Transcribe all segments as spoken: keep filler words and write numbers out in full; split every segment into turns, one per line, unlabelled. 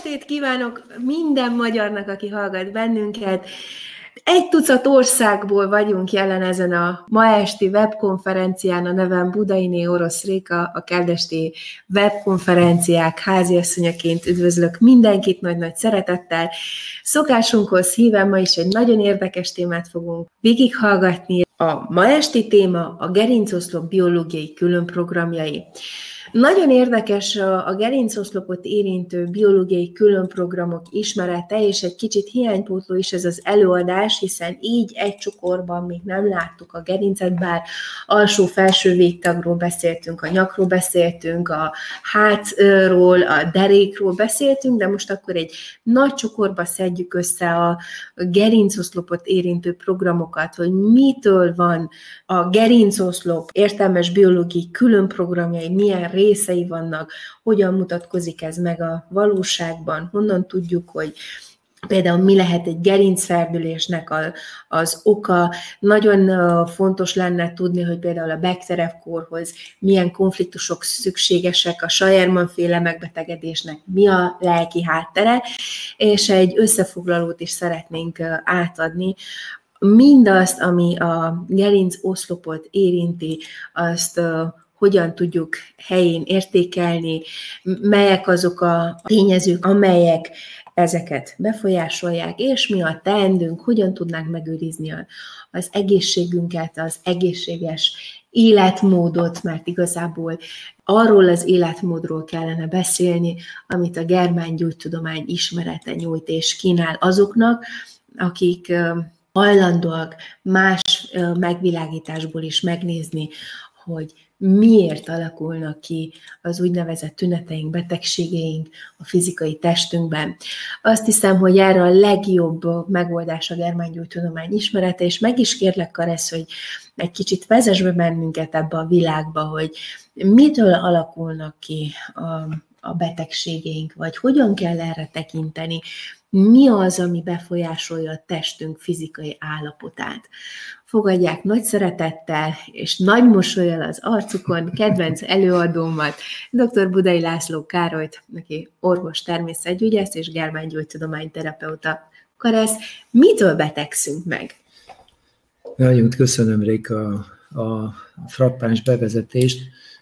estét kívánok minden magyarnak, aki hallgat bennünket. Egy tucat országból vagyunk jelen ezen a ma esti webkonferencián, a nevem Budainé Orosz Réka, a Keldesti webkonferenciák háziasszonyaként üdvözlök mindenkit nagy-nagy szeretettel. Szokásunkhoz híven ma is egy nagyon érdekes témát fogunk végighallgatni. A ma esti téma a gerincoszlop biológiai különprogramjai. Nagyon érdekes a gerincoszlopot érintő biológiai különprogramok ismerete, és egy kicsit hiánypótló is ez az előadás, hiszen így egy csokorban még nem láttuk a gerincet, bár alsó-felső végtagról beszéltünk, a nyakról beszéltünk, a hátról, a derékról beszéltünk, de most akkor egy nagy csokorba szedjük össze a gerincoszlopot érintő programokat, hogy mitől van a gerincoszlop értelmes biológiai különprogramjai, milyen részei vannak, hogyan mutatkozik ez meg a valóságban, honnan tudjuk, hogy például mi lehet egy gerincferdülésnek az oka. Nagyon fontos lenne tudni, hogy például a Bechterew-kórhoz milyen konfliktusok szükségesek, a Scheuermann-féle megbetegedésnek mi a lelki háttere, és egy összefoglalót is szeretnénk átadni. Mindazt, ami a gerincoszlopot érinti, azt hogyan tudjuk helyén értékelni, melyek azok a tényezők, amelyek ezeket befolyásolják, és mi a teendőnk, hogyan tudnánk megőrizni az egészségünket, az egészséges életmódot, mert igazából arról az életmódról kellene beszélni, amit a germángyógytudomány ismerete nyújt és kínál azoknak, akik hajlandóak más megvilágításból is megnézni, hogy miért alakulnak ki az úgynevezett tüneteink, betegségeink a fizikai testünkben. Azt hiszem, hogy erre a legjobb megoldás a germángyógytudomány ismerete, és meg is kérlek, Karesz, hogy egy kicsit vezess be bennünket ebbe a világba, hogy mitől alakulnak ki a, a betegségeink, vagy hogyan kell erre tekinteni, mi az, ami befolyásolja a testünk fizikai állapotát. Fogadják nagy szeretettel és nagy mosollyal az arcukon kedvenc előadómat, dr. Budai László Károlyt, aki orvos, természetgyógyász és germángyógytudományterapeuta. Karesz, mitől betegszünk meg?
Nagyon köszönöm, Réka, a frappáns bevezetést,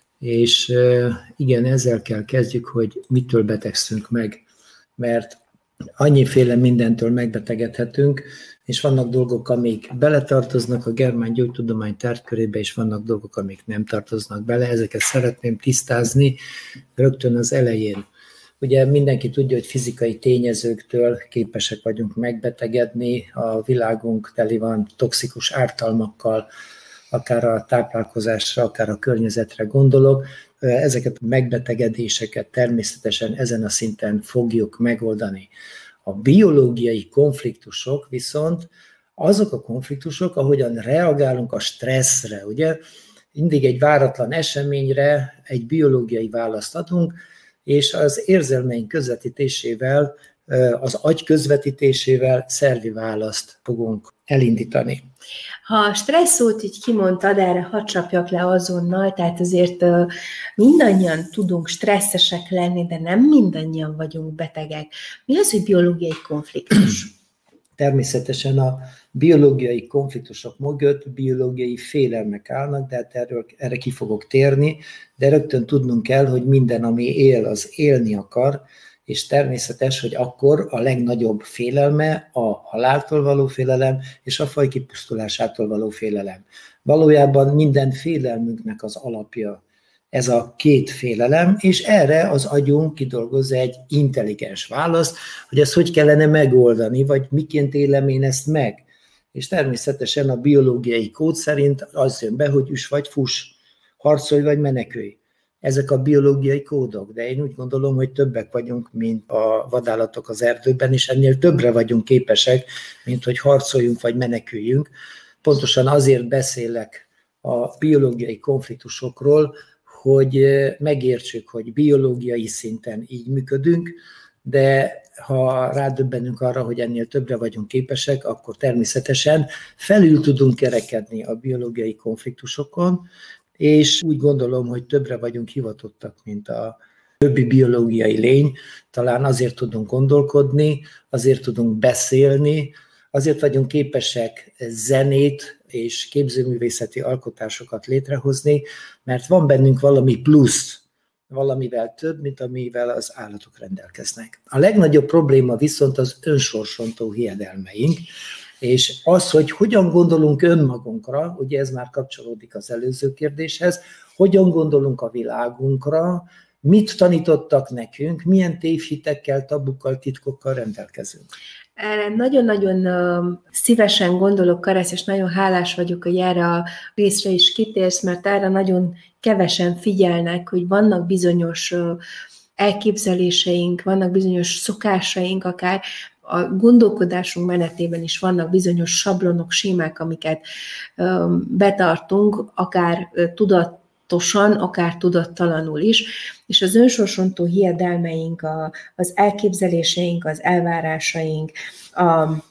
és igen, ezzel kell kezdjük, hogy mitől betegszünk meg, mert annyiféle mindentől megbetegedhetünk, és vannak dolgok, amik beletartoznak a germángyógytudomány tárgykörébe, és vannak dolgok, amik nem tartoznak bele. Ezeket szeretném tisztázni rögtön az elején. Ugye mindenki tudja, hogy fizikai tényezőktől képesek vagyunk megbetegedni, a világunk teli van toxikus ártalmakkal, akár a táplálkozásra, akár a környezetre gondolok. Ezeket a megbetegedéseket természetesen ezen a szinten fogjuk megoldani. A biológiai konfliktusok viszont azok a konfliktusok, ahogyan reagálunk a stresszre, ugye mindig egy váratlan eseményre egy biológiai választ adunk, és az érzelmeink közvetítésével, az agy közvetítésével szervi választ fogunk elindítani.
Ha a stressz szót így kimondtad, erre hadd csapjak le azonnal, tehát azért mindannyian tudunk stresszesek lenni, de nem mindannyian vagyunk betegek. Mi az, hogy biológiai konfliktus?
Természetesen a biológiai konfliktusok mögött biológiai félelmek állnak, de hát erről, erre ki fogok térni, de rögtön tudnunk kell, hogy minden, ami él, az élni akar, és természetes, hogy akkor a legnagyobb félelme a haláltól való félelem és a faj kipusztulásától való félelem. Valójában minden félelmünknek az alapja ez a két félelem, és erre az agyunk kidolgoz egy intelligens választ, hogy ezt hogy kellene megoldani, vagy miként élem én ezt meg. És természetesen a biológiai kód szerint az jön be, hogy üss vagy fuss, harcolj vagy menekülj. Ezek a biológiai kódok, de én úgy gondolom, hogy többek vagyunk, mint a vadállatok az erdőben, és ennél többre vagyunk képesek, mint hogy harcoljunk vagy meneküljünk. Pontosan azért beszélek a biológiai konfliktusokról, hogy megértsük, hogy biológiai szinten így működünk, de ha rádöbbenünk arra, hogy ennél többre vagyunk képesek, akkor természetesen felül tudunk kerekedni a biológiai konfliktusokon, és úgy gondolom, hogy többre vagyunk hivatottak, mint a többi biológiai lény, talán azért tudunk gondolkodni, azért tudunk beszélni, azért vagyunk képesek zenét és képzőművészeti alkotásokat létrehozni, mert van bennünk valami plusz, valamivel több, mint amivel az állatok rendelkeznek. A legnagyobb probléma viszont az önsorsontó hiedelmeink, és az, hogy hogyan gondolunk önmagunkra, ugye ez már kapcsolódik az előző kérdéshez, hogyan gondolunk a világunkra, mit tanítottak nekünk, milyen tévhitekkel, tabukkal, titkokkal rendelkezünk.
Erre nagyon-nagyon szívesen gondolok, Karesz, és nagyon hálás vagyok, hogy erre a részre is kitérsz, mert erre nagyon kevesen figyelnek, hogy vannak bizonyos elképzeléseink, vannak bizonyos szokásaink, akár a gondolkodásunk menetében is vannak bizonyos sablonok, sémák, amiket betartunk, akár tudatosan, akár tudattalanul is, és az önsorsontó hiedelmeink, a, az elképzeléseink, az elvárásaink, a,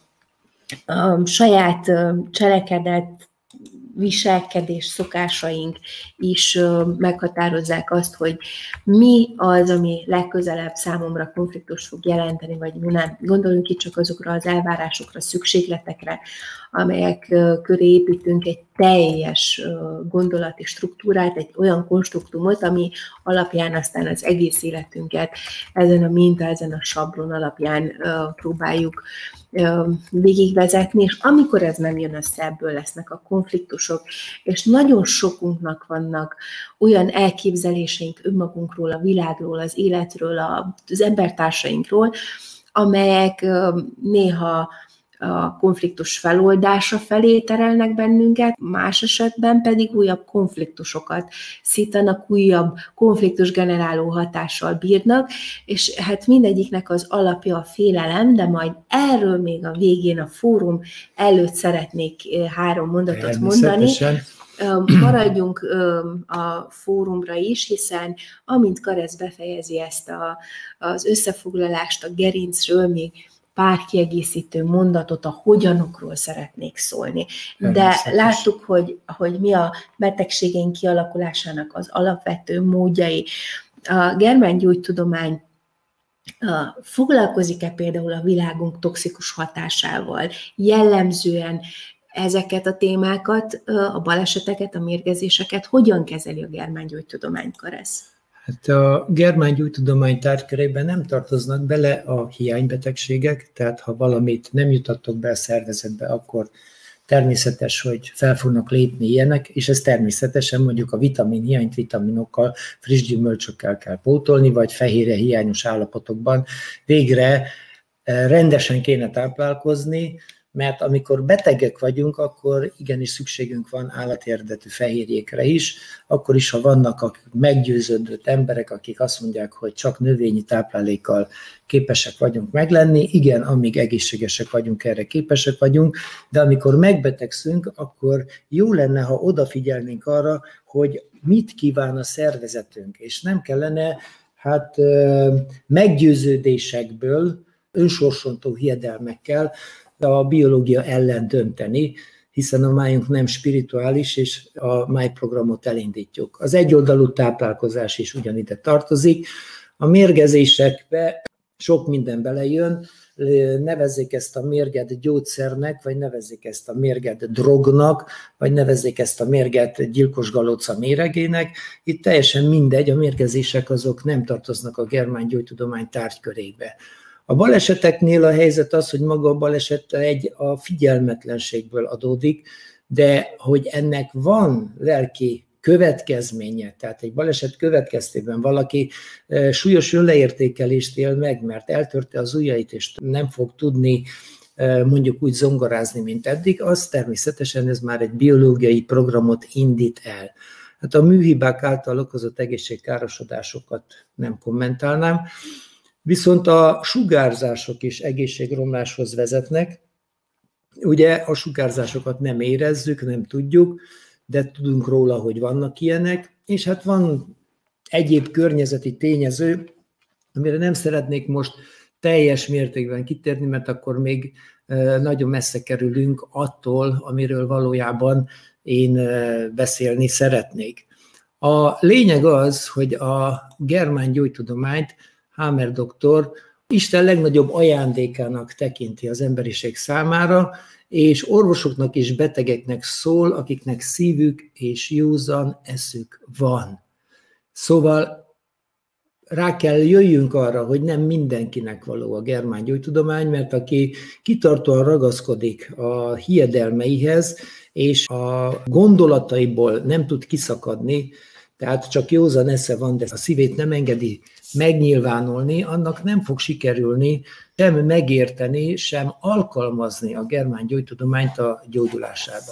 a saját cselekedet, viselkedés, szokásaink is meghatározzák azt, hogy mi az, ami legközelebb számomra konfliktust fog jelenteni, vagy mi nem. Gondoljunk itt csak azokra az elvárásokra, szükségletekre, amelyek köré építünk egy teljes gondolati struktúrát, egy olyan konstruktumot, ami alapján aztán az egész életünket ezen a minta, ezen a sablon alapján próbáljuk végigvezetni, és amikor ez nem jön össze, ebből lesznek a konfliktusok, és nagyon sokunknak vannak olyan elképzeléseink önmagunkról, a világról, az életről, az embertársainkról, amelyek néha a konfliktus feloldása felé terelnek bennünket, más esetben pedig újabb konfliktusokat szítanak, újabb konfliktus generáló hatással bírnak, és hát mindegyiknek az alapja a félelem, de majd erről még a végén a fórum előtt szeretnék három mondatot mondani. Maradjunk a fórumra is, hiszen amint Karesz befejezi ezt a, az összefoglalást a gerincről, még pár kiegészítő mondatot a hogyanokról szeretnék szólni. De láttuk, hogy, hogy mi a betegségeink kialakulásának az alapvető módjai. A germángyógytudomány foglalkozik-e például a világunk toxikus hatásával? Jellemzően ezeket a témákat, a baleseteket, a mérgezéseket hogyan kezeli a germángyógytudomány, Karesz?
Hát a germángyógytudomány tárgykörében nem tartoznak bele a hiánybetegségek, tehát ha valamit nem jutattok be a szervezetbe, akkor természetes, hogy fel fognak lépni ilyenek, és ez természetesen mondjuk a vitamin hiányt vitaminokkal, friss gyümölcsökkel kell pótolni, vagy fehérje hiányos állapotokban végre rendesen kéne táplálkozni, mert amikor betegek vagyunk, akkor igenis szükségünk van állati eredetű fehérjékre is, akkor is, ha vannak a meggyőződött emberek, akik azt mondják, hogy csak növényi táplálékkal képesek vagyunk meglenni, igen, amíg egészségesek vagyunk, erre képesek vagyunk, de amikor megbetegszünk, akkor jó lenne, ha odafigyelnénk arra, hogy mit kíván a szervezetünk, és nem kellene hát meggyőződésekből, önsorsontó hiedelmekkel a biológia ellen dönteni, hiszen a májunk nem spirituális, és a májprogramot elindítjuk. Az egyoldalú táplálkozás is ugyanide tartozik. A mérgezésekbe sok minden belejön, nevezzék ezt a mérget gyógyszernek, vagy nevezzék ezt a mérget drognak, vagy nevezzék ezt a mérget gyilkos galóca méregének. Itt teljesen mindegy, a mérgezések azok nem tartoznak a germángyógytudomány tárgykörébe. A baleseteknél a helyzet az, hogy maga a baleset egy a figyelmetlenségből adódik, de hogy ennek van lelki következménye, tehát egy baleset következtében valaki súlyos önleértékelést él meg, mert eltörte az ujjait, és nem fog tudni mondjuk úgy zongorázni, mint eddig, az természetesen ez már egy biológiai programot indít el. Hát a műhibák által okozott egészségkárosodásokat nem kommentálnám, viszont a sugárzások is egészségromláshoz vezetnek. Ugye a sugárzásokat nem érezzük, nem tudjuk, de tudunk róla, hogy vannak ilyenek, és hát van egyéb környezeti tényező, amire nem szeretnék most teljes mértékben kitérni, mert akkor még nagyon messze kerülünk attól, amiről valójában én beszélni szeretnék. A lényeg az, hogy a germán gyógytudományt Hamer doktor Isten legnagyobb ajándékának tekinti az emberiség számára, és orvosoknak és betegeknek szól, akiknek szívük és józan eszük van. Szóval rá kell jöjjünk arra, hogy nem mindenkinek való a germán gyógytudomány, mert aki kitartóan ragaszkodik a hiedelmeihez, és a gondolataiból nem tud kiszakadni, tehát csak józan esze van, de a szívét nem engedi megnyilvánulni, annak nem fog sikerülni sem megérteni, sem alkalmazni a germán gyógytudományt a gyógyulásában.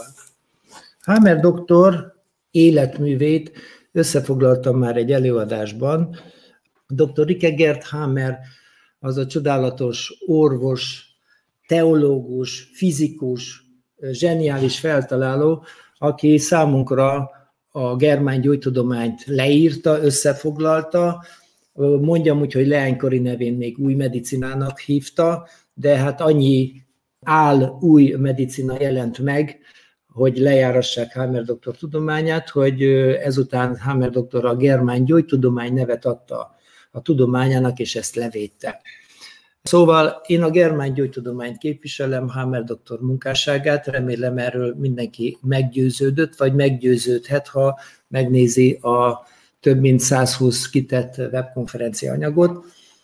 Hamer doktor életművét összefoglaltam már egy előadásban. doktor Rike Gert Hamer az a csodálatos orvos, teológus, fizikus, zseniális feltaláló, aki számunkra a germán gyógytudományt leírta, összefoglalta, mondjam úgy, hogy leánykori nevén még új medicinának hívta, de hát annyi áll új medicina jelent meg, hogy lejárassák Hamer doktor tudományát, hogy ezután Hamer doktor a germán gyógytudomány nevet adta a tudományának, és ezt levédte. Szóval én a germán gyógytudományt képviselem, Hamer doktor munkásságát, remélem erről mindenki meggyőződött, vagy meggyőződhet, ha megnézi a több mint százhúsz kitett webkonferencia anyagot.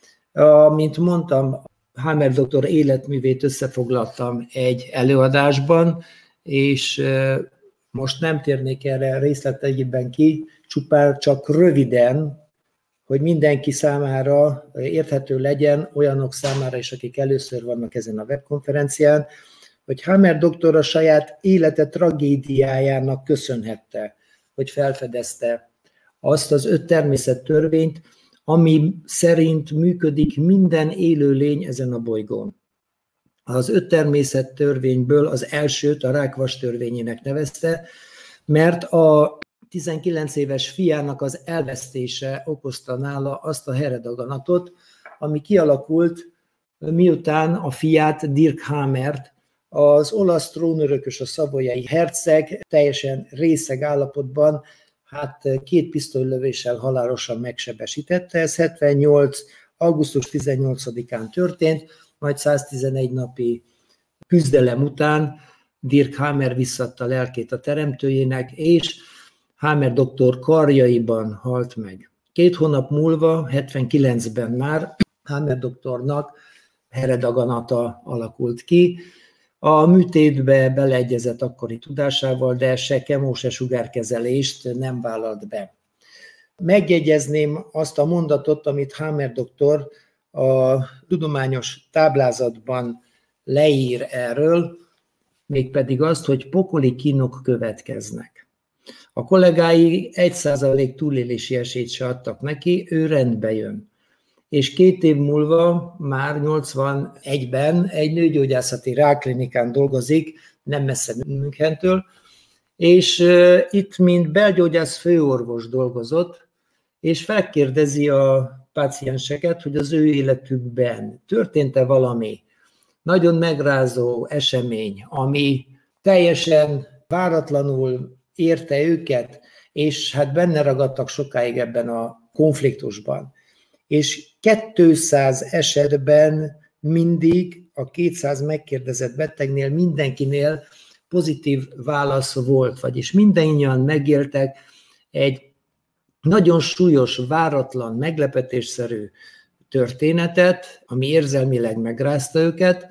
Mint mondtam, Hamer doktor életművét összefoglaltam egy előadásban, és most nem térnék erre részleteiben ki, csupán csak röviden, hogy mindenki számára érthető legyen, olyanok számára is, akik először vannak ezen a webkonferencián, hogy Hamer doktor a saját élete tragédiájának köszönhette, hogy felfedezte azt az öt természettörvényt, ami szerint működik minden élőlény ezen a bolygón. Az öt természettörvényből az elsőt a rákvas törvényének nevezte, mert a tizenkilenc éves fiának az elvesztése okozta nála azt a heredaganatot, ami kialakult, miután a fiát, Dirk Hamert, az olasz trónörökös, a szavoyai herceg teljesen részeg állapotban, hát két pisztolylövéssel halálosan megsebesítette. Ez hetvennyolc. augusztus tizennyolcadikán történt, majd száztizenegy napi küzdelem után Dirk Hamer visszadta lelkét a teremtőjének, és Hamer doktor karjaiban halt meg. Két hónap múlva, hetvenkilencben már Hamer doktornak heredaganata alakult ki. A műtétbe beleegyezett akkori tudásával, de se kemó, se sugárkezelést nem vállalt be. Megjegyezném azt a mondatot, amit Hamer doktor a tudományos táblázatban leír erről, mégpedig azt, hogy pokoli kínok következnek. A kollégái egy százalék túlélési esélyt se adtak neki, ő rendbe jön. És két év múlva, már nyolcvanegyben egy nőgyógyászati rákklinikán dolgozik, nem messze Münchentől, és itt mint belgyógyász főorvos dolgozott, és felkérdezi a pácienseket, hogy az ő életükben történt-e valami nagyon megrázó esemény, ami teljesen váratlanul érte őket, és hát benne ragadtak sokáig ebben a konfliktusban. És kétszáz esetben mindig a kétszáz megkérdezett betegnél mindenkinél pozitív válasz volt, vagyis mindannyian megéltek egy nagyon súlyos, váratlan, meglepetésszerű történetet, ami érzelmileg megrázta őket,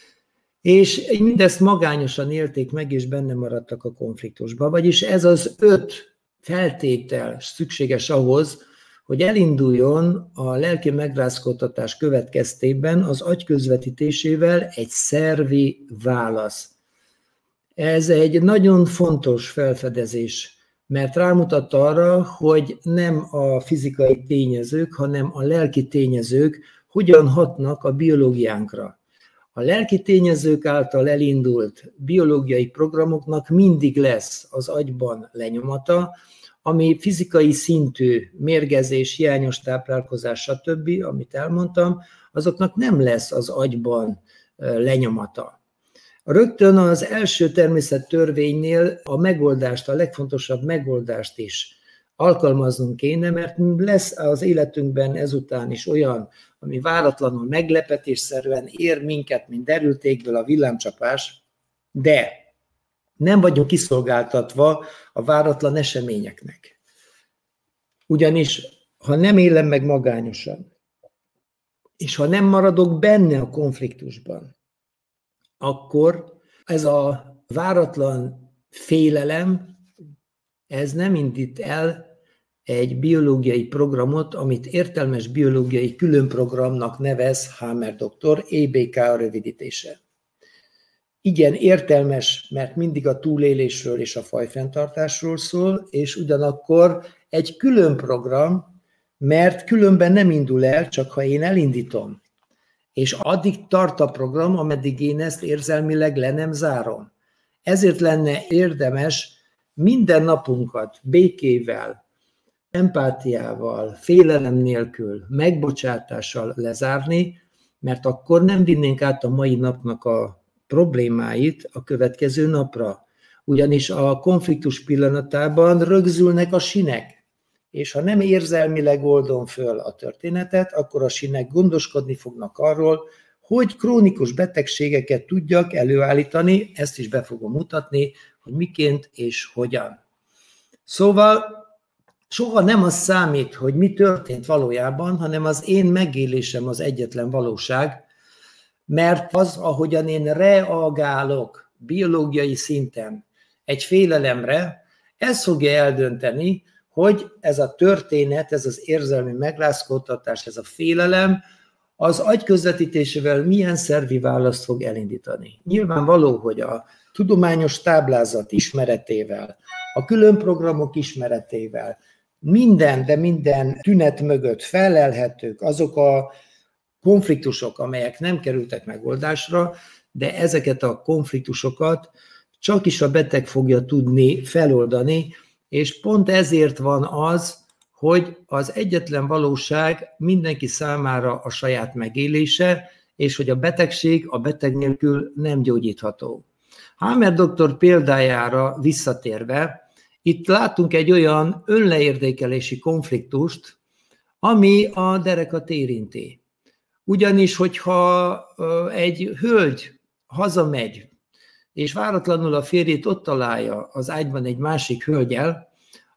és mindezt magányosan élték meg, és benne maradtak a konfliktusban. Vagyis ez az öt feltétel szükséges ahhoz, hogy elinduljon a lelki megrázkódtatás következtében az agy közvetítésével egy szervi válasz. Ez egy nagyon fontos felfedezés, mert rámutat arra, hogy nem a fizikai tényezők, hanem a lelki tényezők hogyan hatnak a biológiánkra. A lelki tényezők által elindult biológiai programoknak mindig lesz az agyban lenyomata, ami fizikai szintű mérgezés, hiányos táplálkozás, stb., amit elmondtam, azoknak nem lesz az agyban lenyomata. Rögtön az első természettörvénynél a megoldást, a legfontosabb megoldást is alkalmaznunk kéne, mert lesz az életünkben ezután is olyan, ami váratlanul meglepetésszerűen ér minket, mint derültékből a villámcsapás, de nem vagyunk kiszolgáltatva a váratlan eseményeknek. Ugyanis, ha nem élem meg magányosan, és ha nem maradok benne a konfliktusban, akkor ez a váratlan félelem, ez nem indít el egy biológiai programot, amit értelmes biológiai különprogramnak nevez Hammer doktor, á bé ká a rövidítése. Igen, értelmes, mert mindig a túlélésről és a fajfenntartásról szól, és ugyanakkor egy külön program, mert különben nem indul el, csak ha én elindítom. És addig tart a program, ameddig én ezt érzelmileg le nem zárom. Ezért lenne érdemes minden napunkat békével, empátiával, félelem nélkül, megbocsátással lezárni, mert akkor nem vinnénk át a mai napnak a problémáit a következő napra. Ugyanis a konfliktus pillanatában rögzülnek a sinek, és ha nem érzelmileg oldom föl a történetet, akkor a sinek gondoskodni fognak arról, hogy krónikus betegségeket tudjak előállítani, ezt is be fogom mutatni, hogy miként és hogyan. Szóval soha nem az számít, hogy mi történt valójában, hanem az én megélésem az egyetlen valóság, mert az, ahogyan én reagálok biológiai szinten egy félelemre, ez fogja eldönteni, hogy ez a történet, ez az érzelmi megrázkódtatás, ez a félelem, az agy közvetítésével milyen szervi választ fog elindítani. Nyilvánvaló, hogy a tudományos táblázat ismeretével, a külön programok ismeretével, minden, de minden tünet mögött felelhetők azok a konfliktusok, amelyek nem kerültek megoldásra, de ezeket a konfliktusokat csak is a beteg fogja tudni feloldani, és pont ezért van az, hogy az egyetlen valóság mindenki számára a saját megélése, és hogy a betegség a beteg nélkül nem gyógyítható. Hammer doktor példájára visszatérve, itt látunk egy olyan önleértékelési konfliktust, ami a derekat érinti. Ugyanis, hogyha egy hölgy hazamegy, és váratlanul a férjét ott találja az ágyban egy másik hölgyel,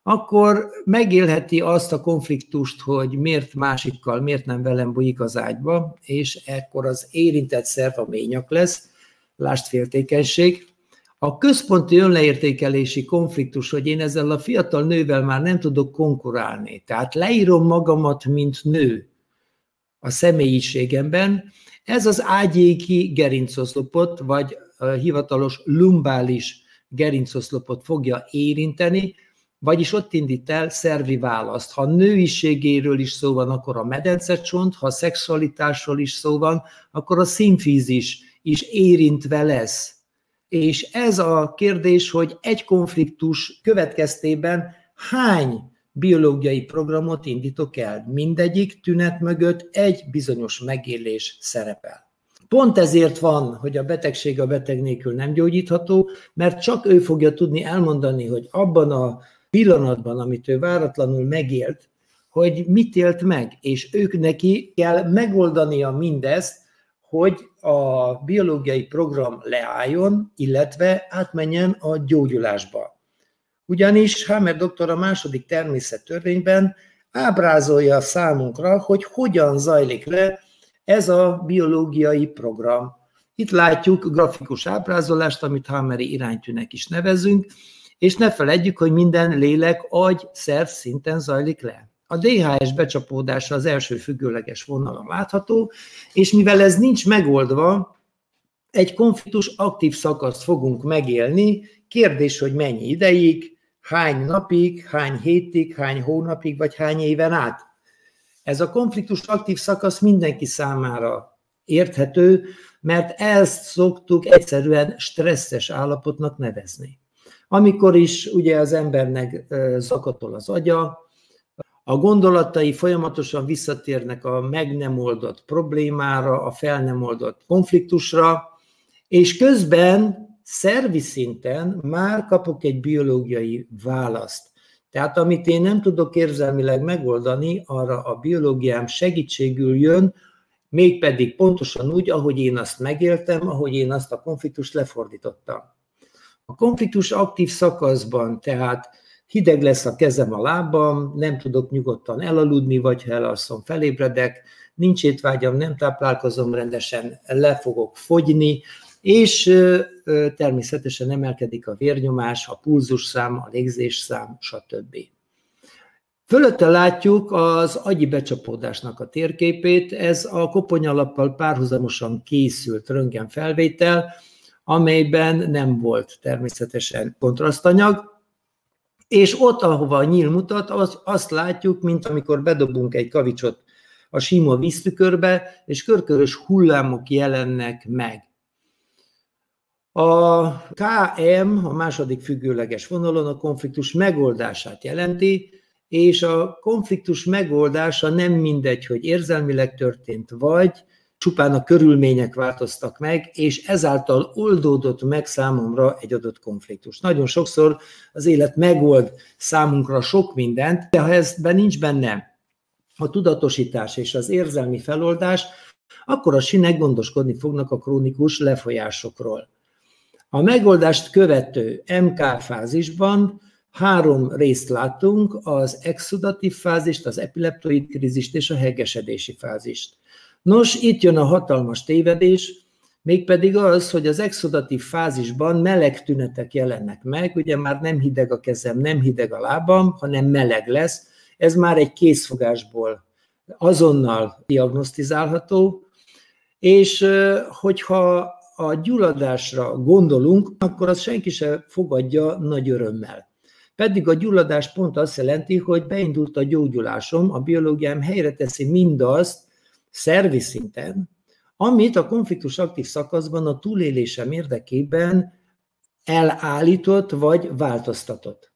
akkor megélheti azt a konfliktust, hogy miért másikkal, miért nem velem bújik az ágyba, és ekkor az érintett szerv a ményak lesz, lásd féltékenység. A központi önleértékelési konfliktus, hogy én ezzel a fiatal nővel már nem tudok konkurálni, tehát leírom magamat, mint nő a személyiségemben, ez az ágyéki gerincoszlopot, vagy a hivatalos lumbális gerincoszlopot fogja érinteni, vagyis ott indít el szervi választ. Ha nőiségéről is szó van, akkor a medencecsont, ha szexualitásról is szó van, akkor a szimfízis is érintve lesz. És ez a kérdés, hogy egy konfliktus következtében hány biológiai programot indítok el. Mindegyik tünet mögött egy bizonyos megélés szerepel. Pont ezért van, hogy a betegség a beteg nélkül nem gyógyítható, mert csak ő fogja tudni elmondani, hogy abban a pillanatban, amit ő váratlanul megélt, hogy mit élt meg, és ők neki kell megoldania mindezt, hogy a biológiai program leálljon, illetve átmenjen a gyógyulásba. Ugyanis Hammer doktor a második természettörvényben ábrázolja számunkra, hogy hogyan zajlik le ez a biológiai program. Itt látjuk grafikus ábrázolást, amit Hammeri iránytűnek is nevezünk, és ne feledjük, hogy minden lélek, agy, szerv szinten zajlik le. A dé há es becsapódása az első függőleges vonalon látható, és mivel ez nincs megoldva, egy konfliktus aktív szakaszt fogunk megélni, kérdés, hogy mennyi ideig, hány napig, hány hétig, hány hónapig, vagy hány éven át. Ez a konfliktus aktív szakasz mindenki számára érthető, mert ezt szoktuk egyszerűen stresszes állapotnak nevezni. Amikor is ugye az embernek zakatol az agya, a gondolatai folyamatosan visszatérnek a meg nem oldott problémára, a fel nem oldott konfliktusra, és közben szervi szinten már kapok egy biológiai választ. Tehát amit én nem tudok érzelmileg megoldani, arra a biológiám segítségül jön, mégpedig pontosan úgy, ahogy én azt megéltem, ahogy én azt a konfliktust lefordítottam. A konfliktus aktív szakaszban, tehát hideg lesz a kezem a lábam, nem tudok nyugodtan elaludni, vagy ha elalszom, felébredek, nincs étvágyam, nem táplálkozom rendesen, le fogok fogyni, és természetesen emelkedik a vérnyomás, a pulzusszám, a légzésszám, stb. Fölötte látjuk az agyi becsapódásnak a térképét, ez a koponyalappal párhuzamosan készült röntgenfelvétel, amelyben nem volt természetesen kontrasztanyag, és ott, ahova a nyíl mutat, az, azt látjuk, mint amikor bedobunk egy kavicsot a sima víztükörbe, és körkörös hullámok jelennek meg. A ká em, a második függőleges vonalon a konfliktus megoldását jelenti, és a konfliktus megoldása nem mindegy, hogy érzelmileg történt, vagy csupán a körülmények változtak meg, és ezáltal oldódott meg számomra egy adott konfliktus. Nagyon sokszor az élet megold számunkra sok mindent, de ha ezben nincs benne a tudatosítás és az érzelmi feloldás, akkor a sinek gondoskodni fognak a krónikus lefolyásokról. A megoldást követő em ká fázisban három részt látunk, az exudatív fázist, az epileptoid krízist és a heggesedési fázist. Nos, itt jön a hatalmas tévedés, mégpedig az, hogy az exudatív fázisban meleg tünetek jelennek meg, ugye már nem hideg a kezem, nem hideg a lábam, hanem meleg lesz. Ez már egy készfogásból azonnal diagnosztizálható, és hogyha a gyulladásra gondolunk, akkor azt senki sem fogadja nagy örömmel. Pedig a gyulladás pont azt jelenti, hogy beindult a gyógyulásom, a biológiám helyre teszi mindazt szervi szinten, amit a konfliktus aktív szakaszban a túlélésem érdekében elállított vagy változtatott.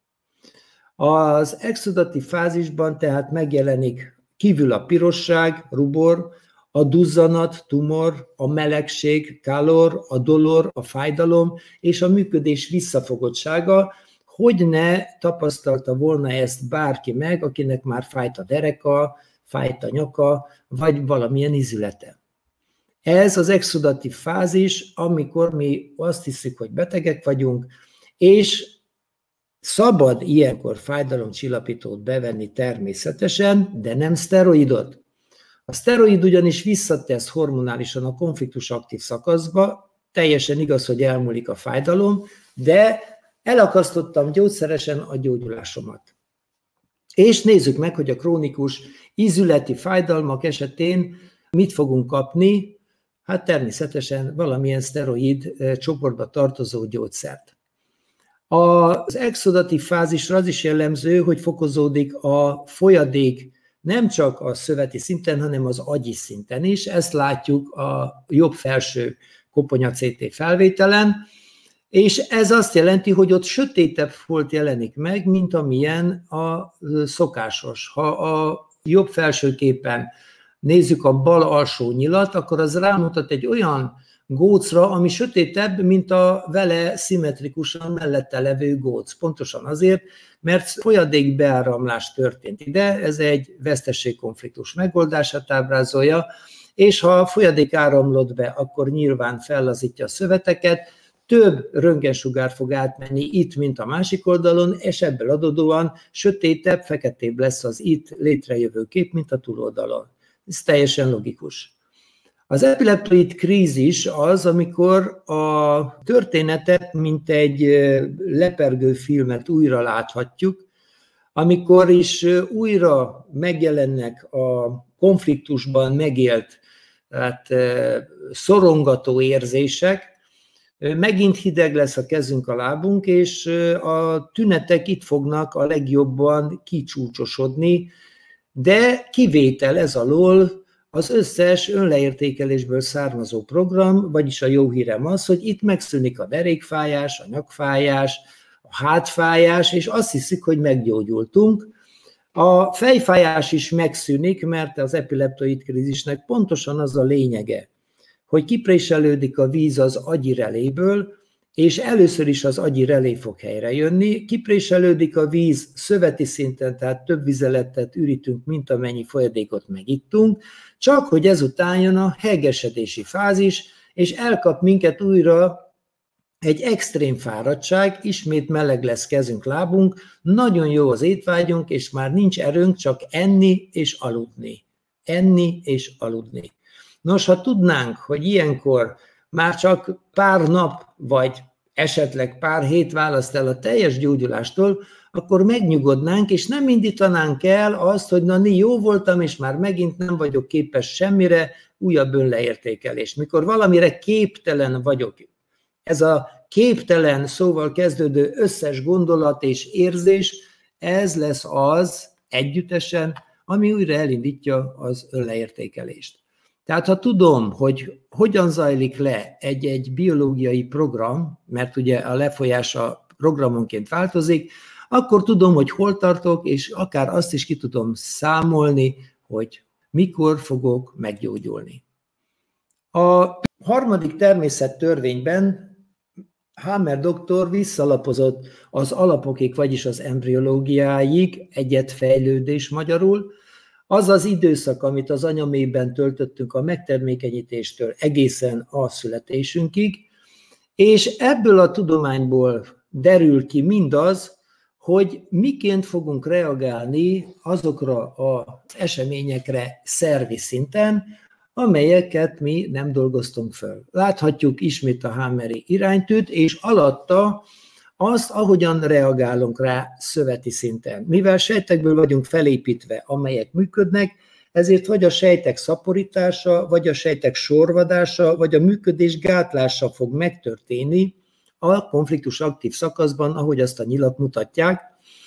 Az exudatív fázisban tehát megjelenik kívül a pirosság, rubor, a duzzanat, tumor, a melegség, kalor, a dolor, a fájdalom és a működés visszafogottsága, hogy ne tapasztalta volna ezt bárki meg, akinek már fájt a dereka, fájt a nyaka, vagy valamilyen izülete. Ez az exudatív fázis, amikor mi azt hiszük, hogy betegek vagyunk, és szabad ilyenkor fájdalomcsillapítót bevenni természetesen, de nem szteroidot. A szteroid ugyanis visszatesz hormonálisan a konfliktus aktív szakaszba, teljesen igaz, hogy elmúlik a fájdalom, de elakasztottam gyógyszeresen a gyógyulásomat. És nézzük meg, hogy a krónikus ízületi fájdalmak esetén mit fogunk kapni, hát természetesen valamilyen szteroid csoportba tartozó gyógyszert. Az exudatív fázisra az is jellemző, hogy fokozódik a folyadék nem csak a szöveti szinten, hanem az agyi szinten is. Ezt látjuk a jobb felső koponya cé té felvételen, és ez azt jelenti, hogy ott sötétebb folt jelenik meg, mint amilyen a szokásos. Ha a jobb felső képen nézzük a bal alsó nyilat, akkor az rámutat egy olyan gócra, ami sötétebb, mint a vele szimmetrikusan mellette levő góc. Pontosan azért, mert folyadékbeáramlás történt ide, ez egy veszteségkonfliktus megoldását ábrázolja, és ha a folyadék áramlott be, akkor nyilván fellazítja a szöveteket, több röntgensugár fog átmenni itt, mint a másik oldalon, és ebből adódóan sötétebb, feketébb lesz az itt létrejövő kép, mint a túloldalon. Ez teljesen logikus. Az epileptoid krízis az, amikor a történetet, mint egy lepergő filmet újra láthatjuk, amikor is újra megjelennek a konfliktusban megélt hát, szorongató érzések, megint hideg lesz a kezünk, a lábunk, és a tünetek itt fognak a legjobban kicsúcsosodni, de kivétel ez alól az összes önleértékelésből származó program, vagyis a jó hírem az, hogy itt megszűnik a derékfájás, a nyakfájás, a hátfájás, és azt hiszik, hogy meggyógyultunk. A fejfájás is megszűnik, mert az epileptoid krízisnek pontosan az a lényege, hogy kipréselődik a víz az agyi reléből, és először is az agyi relé fog helyrejönni, kipréselődik a víz szöveti szinten, tehát több vizeletet ürítünk, mint amennyi folyadékot megittunk, csak hogy ezután jön a heggesedési fázis, és elkap minket újra egy extrém fáradtság, ismét meleg lesz kezünk, lábunk, nagyon jó az étvágyunk, és már nincs erőnk csak enni és aludni. Enni és aludni. Nos, ha tudnánk, hogy ilyenkor már csak pár nap, vagy esetleg pár hét választ el a teljes gyógyulástól, akkor megnyugodnánk, és nem indítanánk el azt, hogy na, jó voltam, és már megint nem vagyok képes semmire, újabb önleértékelés. Mikor valamire képtelen vagyok, ez a képtelen szóval kezdődő összes gondolat és érzés, ez lesz az együttesen, ami újra elindítja az önleértékelést. Tehát ha tudom, hogy hogyan zajlik le egy-egy biológiai program, mert ugye a lefolyása programonként változik, akkor tudom, hogy hol tartok, és akár azt is ki tudom számolni, hogy mikor fogok meggyógyulni. A harmadik természettörvényben Hammer doktor visszalapozott az alapokig, vagyis az embriológiáig, egyedfejlődés magyarul, az az időszak, amit az anyamében töltöttünk a megtermékenyítéstől egészen a születésünkig, és ebből a tudományból derül ki mindaz, hogy miként fogunk reagálni azokra az eseményekre szervi szinten, amelyeket mi nem dolgoztunk föl. Láthatjuk ismét a Hammeri iránytűt, és alatta azt, ahogyan reagálunk rá szöveti szinten. Mivel sejtekből vagyunk felépítve, amelyek működnek, ezért vagy a sejtek szaporítása, vagy a sejtek sorvadása, vagy a működés gátlása fog megtörténni a konfliktus aktív szakaszban, ahogy azt a nyilak mutatják,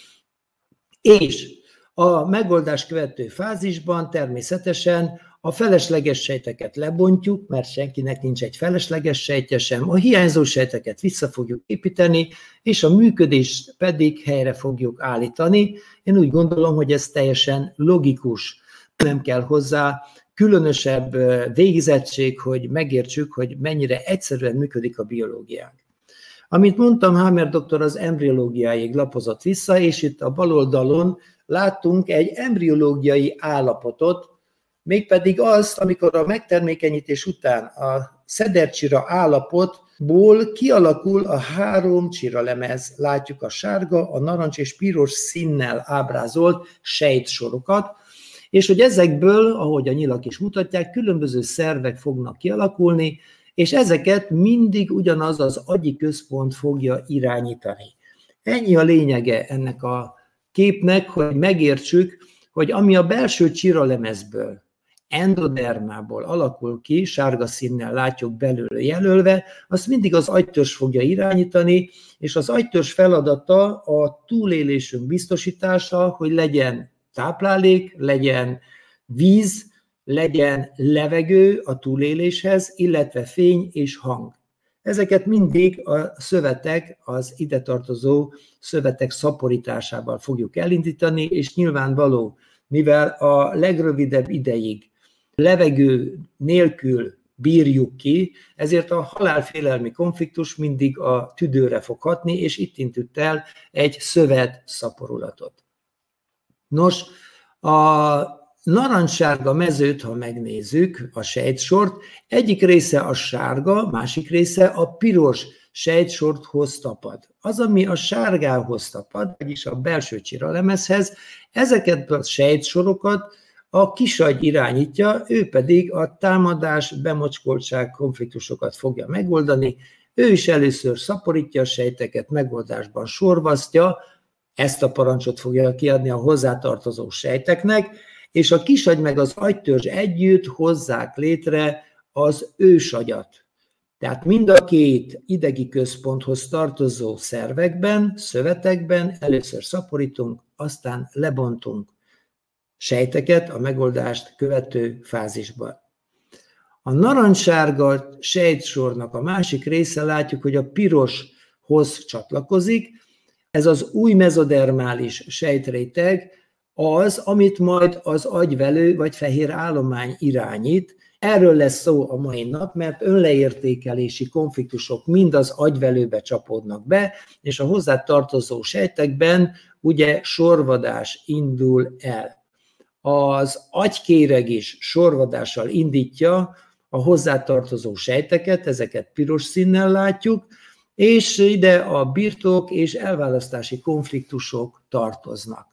és a megoldás követő fázisban természetesen a felesleges sejteket lebontjuk, mert senkinek nincs egy felesleges sejtje sem, a hiányzó sejteket vissza fogjuk építeni, és a működést pedig helyre fogjuk állítani. Én úgy gondolom, hogy ez teljesen logikus, nem kell hozzá különösebb végzettség, hogy megértsük, hogy mennyire egyszerűen működik a biológiánk. Amit mondtam, Hammer doktor az embriológiáig lapozott vissza, és itt a bal oldalon láttunk egy embriológiai állapotot, mégpedig azt, amikor a megtermékenyítés után a szedercsira állapotból kialakul a három csiralemez. Látjuk a sárga, a narancs és piros színnel ábrázolt sejtsorokat, és hogy ezekből, ahogy a nyilak is mutatják, különböző szervek fognak kialakulni, és ezeket mindig ugyanaz az agyi központ fogja irányítani. Ennyi a lényege ennek a képnek, hogy megértsük, hogy ami a belső csiralemezből, endodermából alakul ki, sárga színnel látjuk belőle jelölve, azt mindig az agytörzs fogja irányítani, és az agytörzs feladata a túlélésünk biztosítása, hogy legyen táplálék, legyen víz, legyen levegő a túléléshez, illetve fény és hang. Ezeket mindig a szövetek, az ide tartozó szövetek szaporításával fogjuk elindítani, és nyilvánvaló, mivel a legrövidebb ideig levegő nélkül bírjuk ki, ezért a halálfélelmi konfliktus mindig a tüdőre fog hatni, és itt intett el egy szövet szaporulatot. Nos, a narancssárga mezőt, ha megnézzük, a sejtsort, egyik része a sárga, másik része a piros sejtsorthoz tapad. Az, ami a sárgához tapad, vagyis a belső csiralemezhez, ezeket a sejtsorokat a kisagy irányítja, ő pedig a támadás, bemocskoltság konfliktusokat fogja megoldani, ő is először szaporítja a sejteket, megoldásban sorvasztja, ezt a parancsot fogja kiadni a hozzátartozó sejteknek, és a kisagy meg az agytörzs együtt hozzák létre az ősagyat. Tehát mind a két idegi központhoz tartozó szervekben, szövetekben először szaporítunk, aztán lebontunk sejteket a megoldást követő fázisban. A narancssárga sejtsornak a másik része látjuk, hogy a piroshoz csatlakozik, ez az új mezodermális sejtréteg, az, amit majd az agyvelő vagy fehér állomány irányít. erről lesz szó a mai nap, mert önleértékelési konfliktusok mind az agyvelőbe csapódnak be, és a hozzá tartozó sejtekben ugye sorvadás indul el. Az agykéreg is sorvadással indítja a hozzátartozó sejteket, ezeket piros színnel látjuk, és ide a birtok és elválasztási konfliktusok tartoznak.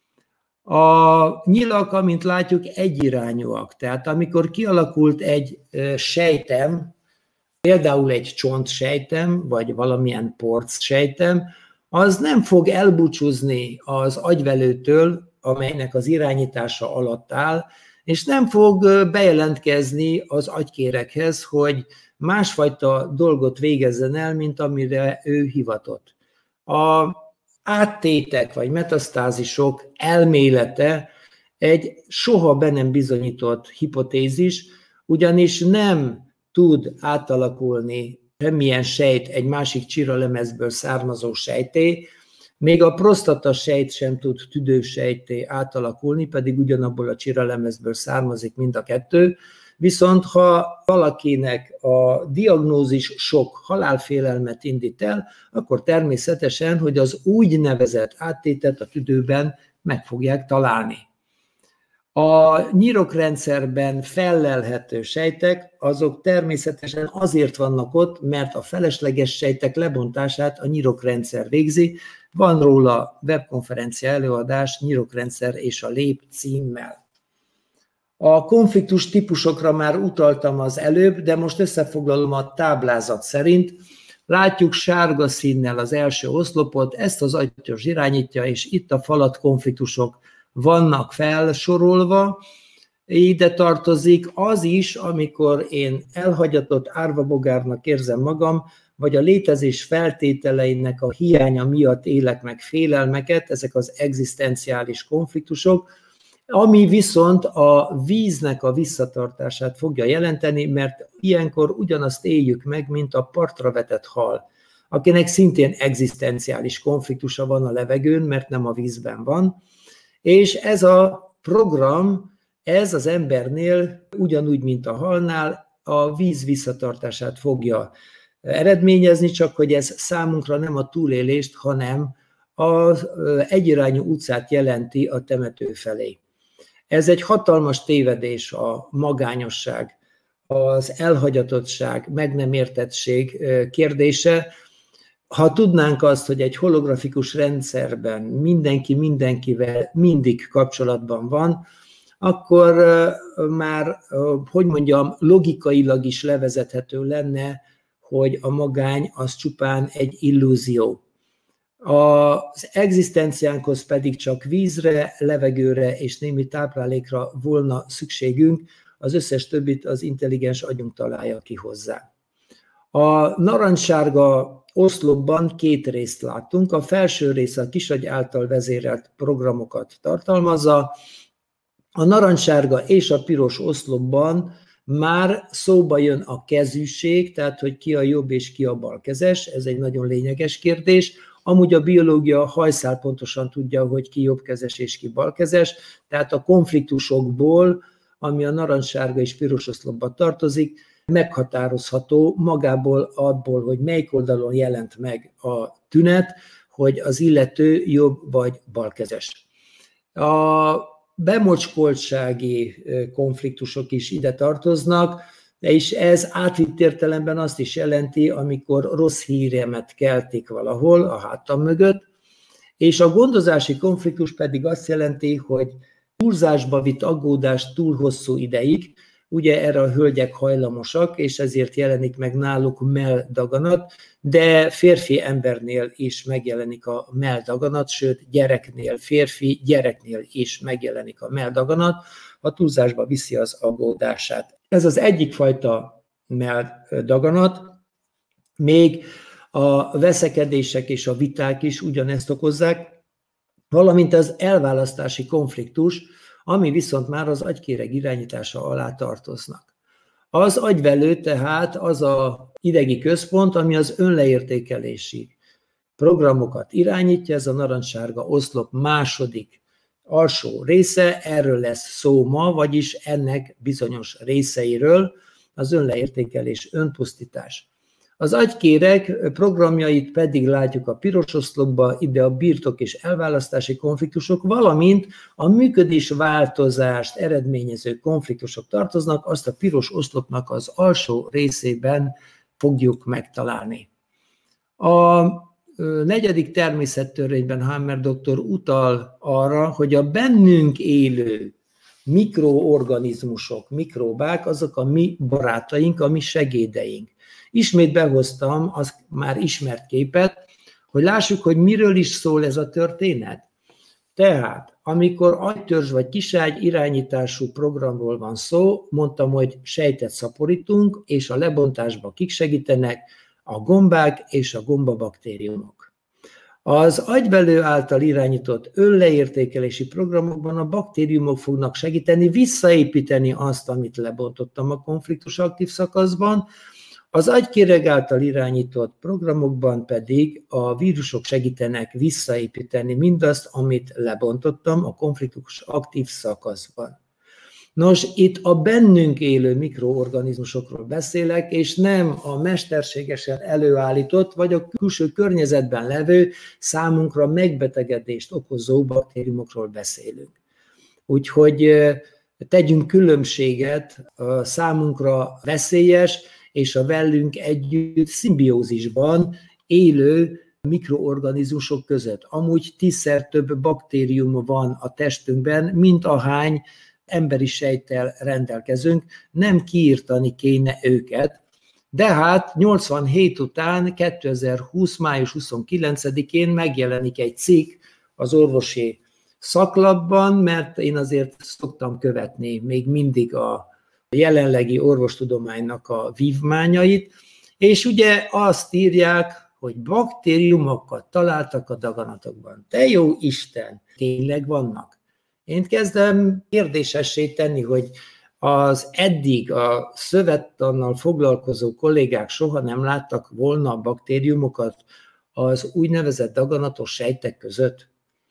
A nyilak, amint látjuk, egyirányúak, tehát amikor kialakult egy sejtem, például egy csontsejtem, vagy valamilyen porcsejtem, az nem fog elbúcsúzni az agyvelőtől, amelynek az irányítása alatt áll, és nem fog bejelentkezni az agykéreghez, hogy másfajta dolgot végezzen el, mint amire ő hivatott. A áttétek vagy metasztázisok elmélete egy soha be nem bizonyított hipotézis, ugyanis nem tud átalakulni semmilyen sejt egy másik csiralemezből származó sejtté, még a prostata sejt sem tud tüdősejtté átalakulni, pedig ugyanabból a csiralemezből származik mind a kettő, viszont ha valakinek a diagnózis sok halálfélelmet indít el, akkor természetesen, hogy az úgynevezett áttétet a tüdőben meg fogják találni. A nyirokrendszerben fellelhető sejtek, azok természetesen azért vannak ott, mert a felesleges sejtek lebontását a nyirokrendszer végzi. Van róla webkonferencia előadás, Nyirokrendszer és a lép címmel. A konfliktus típusokra már utaltam az előbb, de most összefoglalom a táblázat szerint. Látjuk sárga színnel az első oszlopot, ezt az agyos irányítja, és itt a falat konfliktusok vannak felsorolva. Ide tartozik az is, amikor én elhagyatott árvabogárnak érzem magam, vagy a létezés feltételeinek a hiánya miatt élek meg félelmeket, ezek az egzisztenciális konfliktusok, ami viszont a víznek a visszatartását fogja jelenteni, mert ilyenkor ugyanazt éljük meg, mint a partra vetett hal, akinek szintén egzisztenciális konfliktusa van a levegőn, mert nem a vízben van, és ez a program, ez az embernél ugyanúgy, mint a halnál, a víz visszatartását fogja eredményezni, csak hogy ez számunkra nem a túlélést, hanem az egyirányú utcát jelenti a temető felé. Ez egy hatalmas tévedés, a magányosság, az elhagyatottság, meg nem értettség kérdése. Ha tudnánk azt, hogy egy holografikus rendszerben mindenki mindenkivel mindig kapcsolatban van, akkor már, hogy mondjam, logikailag is levezethető lenne, hogy a magány az csupán egy illúzió. Az egzisztenciánkhoz pedig csak vízre, levegőre és némi táplálékra volna szükségünk, az összes többit az intelligens agyunk találja ki hozzá. A narancssárga oszlopban két részt láttunk, a felső rész a kisagy által vezérelt programokat tartalmazza, a narancssárga és a piros oszlopban már szóba jön a kezűség, tehát hogy ki a jobb és ki a balkezes, ez egy nagyon lényeges kérdés. Amúgy a biológia hajszál pontosan tudja, hogy ki jobbkezes és ki balkezes, tehát a konfliktusokból, ami a narancssárga és piros oszlopba tartozik, meghatározható magából abból, hogy melyik oldalon jelent meg a tünet, hogy az illető jobb vagy balkezes. A bemocskoltsági konfliktusok is ide tartoznak, és ez átvitt értelemben azt is jelenti, amikor rossz híremet keltik valahol a hátam mögött, és a gondozási konfliktus pedig azt jelenti, hogy túlzásba vitt aggódás túl hosszú ideig, ugye erre a hölgyek hajlamosak, és ezért jelenik meg náluk melldaganat, de férfi embernél is megjelenik a melldaganat, sőt gyereknél, férfi gyereknél is megjelenik a melldaganat, ha túlzásba viszi az aggódását. Ez az egyik fajta melldaganat, még a veszekedések és a viták is ugyanezt okozzák, valamint az elválasztási konfliktus, ami viszont már az agykéreg irányítása alá tartoznak. Az agyvelő tehát az a idegi központ, ami az önleértékelési programokat irányítja, ez a narancssárga oszlop második alsó része, erről lesz szó ma, vagyis ennek bizonyos részeiről, az önleértékelés, önpusztítás. Az agykéreg programjait pedig látjuk a piros oszlopba, ide a birtok és elválasztási konfliktusok, valamint a működés változást eredményező konfliktusok tartoznak, azt a piros oszlopnak az alsó részében fogjuk megtalálni. A negyedik természettörvényben Hammer doktor utal arra, hogy a bennünk élő mikroorganizmusok, mikróbák, azok a mi barátaink, a mi segédeink. Ismét behoztam az már ismert képet, hogy lássuk, hogy miről is szól ez a történet. Tehát, amikor agytörzs vagy kiságy irányítású programról van szó, mondtam, hogy sejtet szaporítunk, és a lebontásba kik segítenek, a gombák és a gombabaktériumok. Az agybelő által irányított önleértékelési programokban a baktériumok fognak segíteni visszaépíteni azt, amit lebontottam a konfliktus aktív szakaszban, az agykéreg által irányított programokban pedig a vírusok segítenek visszaépíteni mindazt, amit lebontottam a konfliktus aktív szakaszban. Nos, itt a bennünk élő mikroorganizmusokról beszélek, és nem a mesterségesen előállított, vagy a külső környezetben levő, számunkra megbetegedést okozó baktériumokról beszélünk. Úgyhogy tegyünk különbséget a számunkra veszélyes, és a velünk együtt szimbiózisban élő mikroorganizmusok között. Amúgy tízszer több baktérium van a testünkben, mint ahány emberi sejttel rendelkezünk, nem kiírtani kéne őket, de hát nyolcvanhét után, kétezer-húsz. május huszonkilencedikén megjelenik egy cikk az orvosi szaklapban, mert én azért szoktam követni még mindig a jelenlegi orvostudománynak a vívmányait, és ugye azt írják, hogy baktériumokat találtak a daganatokban. Te jó Isten, tényleg vannak? Én kezdem kérdésessé tenni, hogy az eddig a szövettannal foglalkozó kollégák soha nem láttak volna baktériumokat az úgynevezett daganatos sejtek között.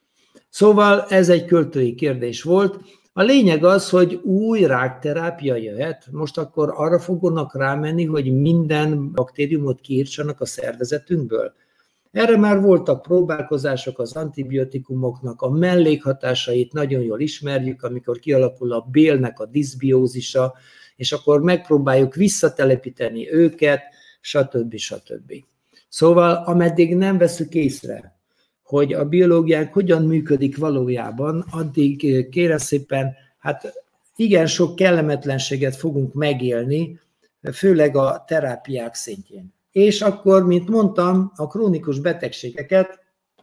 Szóval ez egy költői kérdés volt. A lényeg az, hogy új rákterápia jöhet, most akkor arra fognak rámenni, hogy minden baktériumot kiírtsanak a szervezetünkből. Erre már voltak próbálkozások, az antibiotikumoknak a mellékhatásait nagyon jól ismerjük, amikor kialakul a bélnek a diszbiózisa, és akkor megpróbáljuk visszatelepíteni őket, stb. stb. Szóval ameddig nem veszük észre, hogy a biológiánk hogyan működik valójában, addig kérem szépen, hát igen sok kellemetlenséget fogunk megélni, főleg a terápiák szintjén. És akkor, mint mondtam, a krónikus betegségeket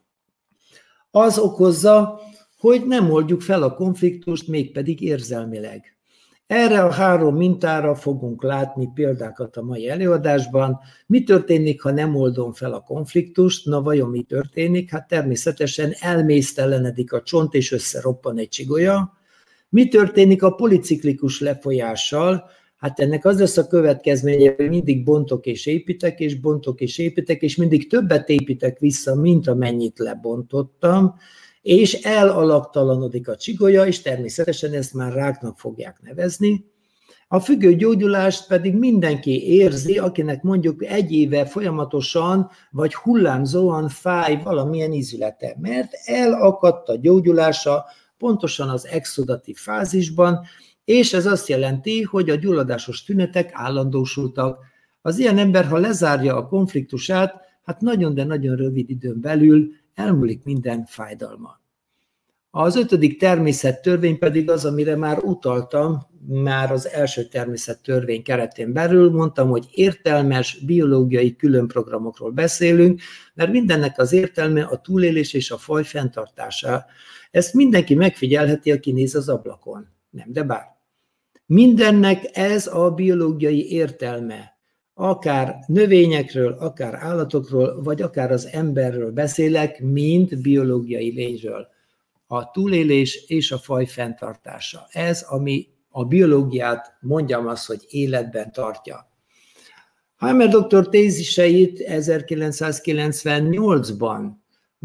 az okozza, hogy nem oldjuk fel a konfliktust, mégpedig érzelmileg. Erre a három mintára fogunk látni példákat a mai előadásban. Mi történik, ha nem oldom fel a konfliktust? Na vajon mi történik? Hát természetesen elmésztelenedik a csont és összeroppan egy csigolya. Mi történik a policiklikus lefolyással? Hát ennek az lesz a következménye, hogy mindig bontok és építek, és bontok és építek, és mindig többet építek vissza, mint amennyit lebontottam, és elalaktalanodik a csigolya, és természetesen ezt már ráknak fogják nevezni. A függő gyógyulást pedig mindenki érzi, akinek mondjuk egy éve folyamatosan, vagy hullámzóan fáj valamilyen ízülete, mert elakadt a gyógyulása pontosan az exudatív fázisban, és ez azt jelenti, hogy a gyulladásos tünetek állandósultak. Az ilyen ember, ha lezárja a konfliktusát, hát nagyon, de nagyon rövid időn belül elmúlik minden fájdalma. Az ötödik természettörvény pedig az, amire már utaltam, már az első természettörvény keretén belül, mondtam, hogy értelmes biológiai különprogramokról beszélünk, mert mindennek az értelme a túlélés és a faj fenntartása. Ezt mindenki megfigyelheti, aki néz az ablakon. Nem, de bár. Mindennek ez a biológiai értelme. Akár növényekről, akár állatokról, vagy akár az emberről beszélek, mint biológiai lényről. A túlélés és a faj fenntartása. Ez, ami a biológiát, mondjam azt, hogy életben tartja. Hammer doktor téziseit ezerkilencszázkilencvennyolcban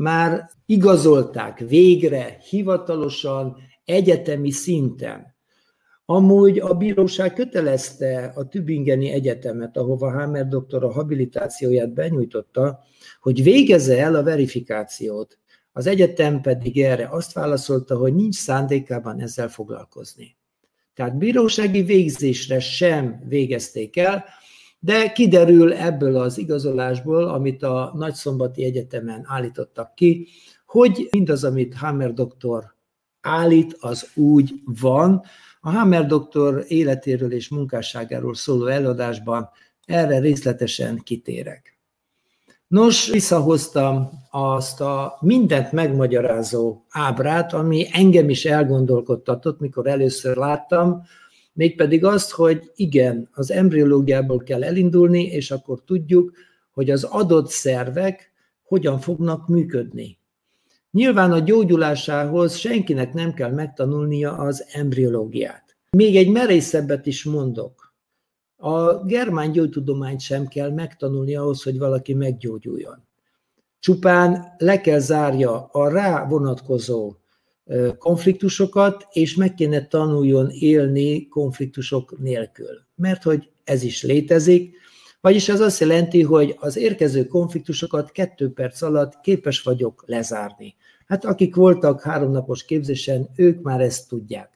már igazolták végre, hivatalosan, egyetemi szinten. Amúgy a bíróság kötelezte a Tübingeni Egyetemet, ahova Hammer doktor a habilitációját benyújtotta, hogy végezze el a verifikációt. Az egyetem pedig erre azt válaszolta, hogy nincs szándékában ezzel foglalkozni. Tehát bírósági végzésre sem végezték el, de kiderül ebből az igazolásból, amit a Nagyszombati Egyetemen állítottak ki, hogy mindaz, amit Hammer doktor állít, az úgy van. A Hammer doktor életéről és munkásságáról szóló előadásban erre részletesen kitérek. Nos, visszahoztam azt a mindent megmagyarázó ábrát, ami engem is elgondolkodtatott, mikor először láttam, mégpedig azt, hogy igen, az embriológiából kell elindulni, és akkor tudjuk, hogy az adott szervek hogyan fognak működni. Nyilván a gyógyulásához senkinek nem kell megtanulnia az embriológiát. Még egy merészebbet is mondok. A germán gyógytudományt sem kell megtanulni ahhoz, hogy valaki meggyógyuljon. Csupán le kell zárja a rá vonatkozó konfliktusokat, és meg kéne tanuljon élni konfliktusok nélkül. Mert hogy ez is létezik, vagyis az azt jelenti, hogy az érkező konfliktusokat kettő perc alatt képes vagyok lezárni. Hát akik voltak háromnapos képzésen, ők már ezt tudják.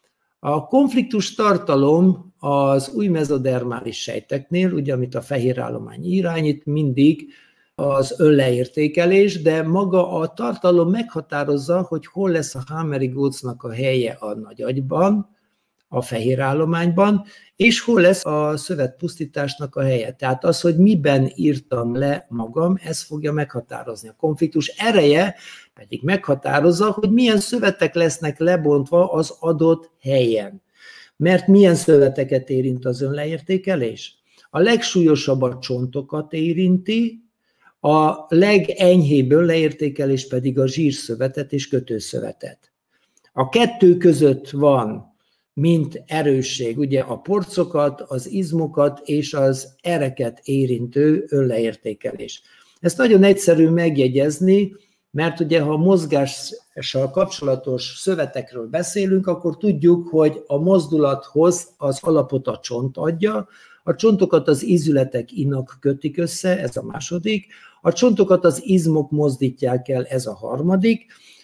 A konfliktus tartalom az új mezodermális sejteknél, ugye amit a fehérállomány irányít, mindig az önleértékelés, de maga a tartalom meghatározza, hogy hol lesz a Hammeri gócnak a helye a nagyagyban, a fehérállományban, és hol lesz a szövetpusztításnak a helye. Tehát az, hogy miben írtam le magam, ez fogja meghatározni. A konfliktus ereje pedig meghatározza, hogy milyen szövetek lesznek lebontva az adott helyen. Mert milyen szöveteket érint az önleértékelés? A legsúlyosabb a csontokat érinti, a legenyhébb önleértékelés pedig a zsírszövetet és kötőszövetet. A kettő között van mint erősség, ugye a porcokat, az izmokat és az ereket érintő önleértékelés. Ezt nagyon egyszerű megjegyezni, mert ugye ha mozgással kapcsolatos szövetekről beszélünk, akkor tudjuk, hogy a mozdulathoz az alapot a csont adja, a csontokat az ízületek inak kötik össze, ez a második, a csontokat az izmok mozdítják el, ez a harmadik,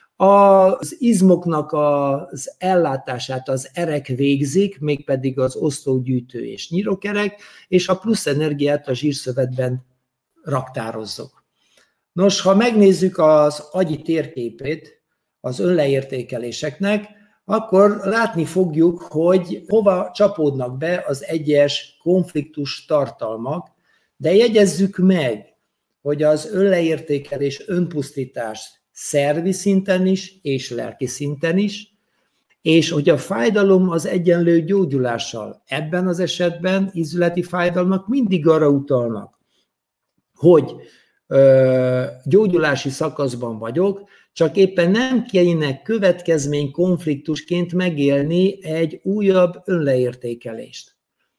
az izmoknak az ellátását az erek végzik, mégpedig az oszlógyűjtő és nyirokerek, és a plusz energiát a zsírszövetben raktározzuk. Nos, ha megnézzük az agyi térképét az önleértékeléseknek, akkor látni fogjuk, hogy hova csapódnak be az egyes konfliktus tartalmak, de jegyezzük meg, hogy az önleértékelés, önpusztítás szervi szinten is, és lelki szinten is, és hogy a fájdalom az egyenlő gyógyulással. Ebben az esetben ízületi fájdalmak mindig arra utalnak, hogy ö, gyógyulási szakaszban vagyok, csak éppen nem kéne következmény konfliktusként megélni egy újabb önleértékelést.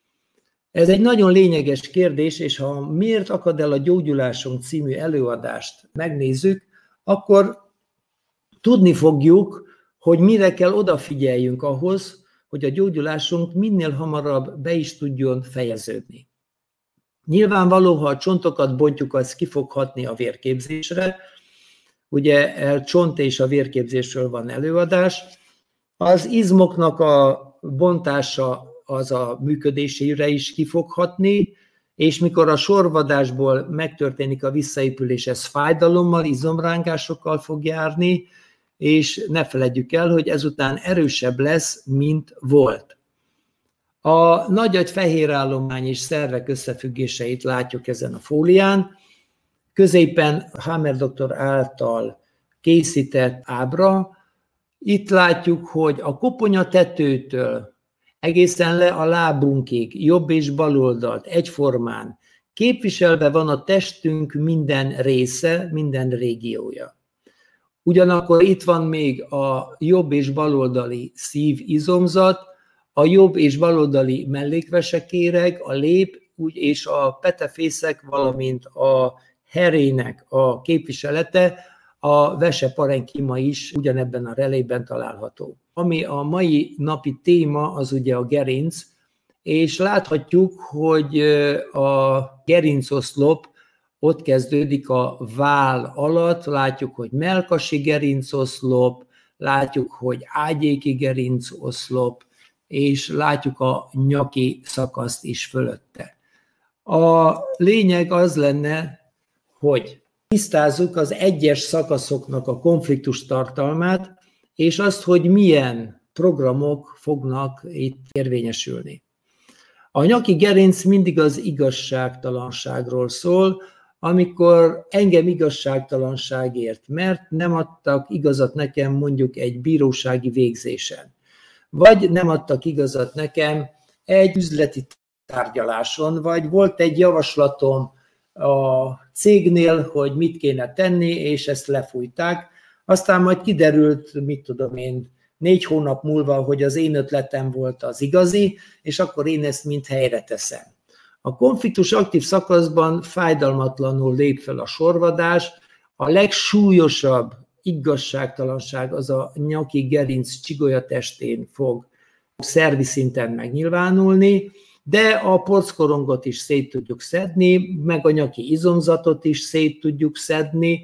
Ez egy nagyon lényeges kérdés, és ha Miért akad el a gyógyulásunk című előadást megnézzük, akkor tudni fogjuk, hogy mire kell odafigyeljünk ahhoz, hogy a gyógyulásunk minél hamarabb be is tudjon fejeződni. Nyilvánvaló, ha a csontokat bontjuk, az ki fog hatni a vérképzésre, ugye a csont és a vérképzésről van előadás, az izmoknak a bontása az a működésére is ki fog hatni, és mikor a sorvadásból megtörténik a visszaépülés, ez fájdalommal, izomrángásokkal fog járni, és ne feledjük el, hogy ezután erősebb lesz, mint volt. A nagyagy fehérállomány és szervek összefüggéseit látjuk ezen a fólián. Középen Hammer doktor által készített ábra. Itt látjuk, hogy a koponya tetőtől egészen le a lábunkig, jobb és bal oldalt egyformán képviselve van a testünk minden része, minden régiója. Ugyanakkor itt van még a jobb és baloldali szívizomzat, a jobb és baloldali mellékvesekéreg, a lép úgy, és a petefészek, valamint a herének a képviselete, a veseparenchima is ugyanebben a relében található. Ami a mai napi téma, az ugye a gerinc, és láthatjuk, hogy a gerincoszlop ott kezdődik a váll alatt, látjuk, hogy mellkasi gerincoszlop, látjuk, hogy ágyéki gerincoszlop, és látjuk a nyaki szakaszt is fölötte. A lényeg az lenne, hogy tisztázzuk az egyes szakaszoknak a konfliktus tartalmát, és azt, hogy milyen programok fognak itt érvényesülni. A nyaki gerinc mindig az igazságtalanságról szól, amikor engem igazságtalanságért, mert nem adtak igazat nekem mondjuk egy bírósági végzésen, vagy nem adtak igazat nekem egy üzleti tárgyaláson, vagy volt egy javaslatom a cégnél, hogy mit kéne tenni, és ezt lefújták. Aztán majd kiderült, mit tudom én, négy hónap múlva, hogy az én ötletem volt az igazi, és akkor én ezt mind helyre teszem. A konfliktus aktív szakaszban fájdalmatlanul lép fel a sorvadás, a legsúlyosabb igazságtalanság az a nyaki gerinc csigolya testén fog szervi szinten megnyilvánulni, de a porckorongot is szét tudjuk szedni, meg a nyaki izomzatot is szét tudjuk szedni,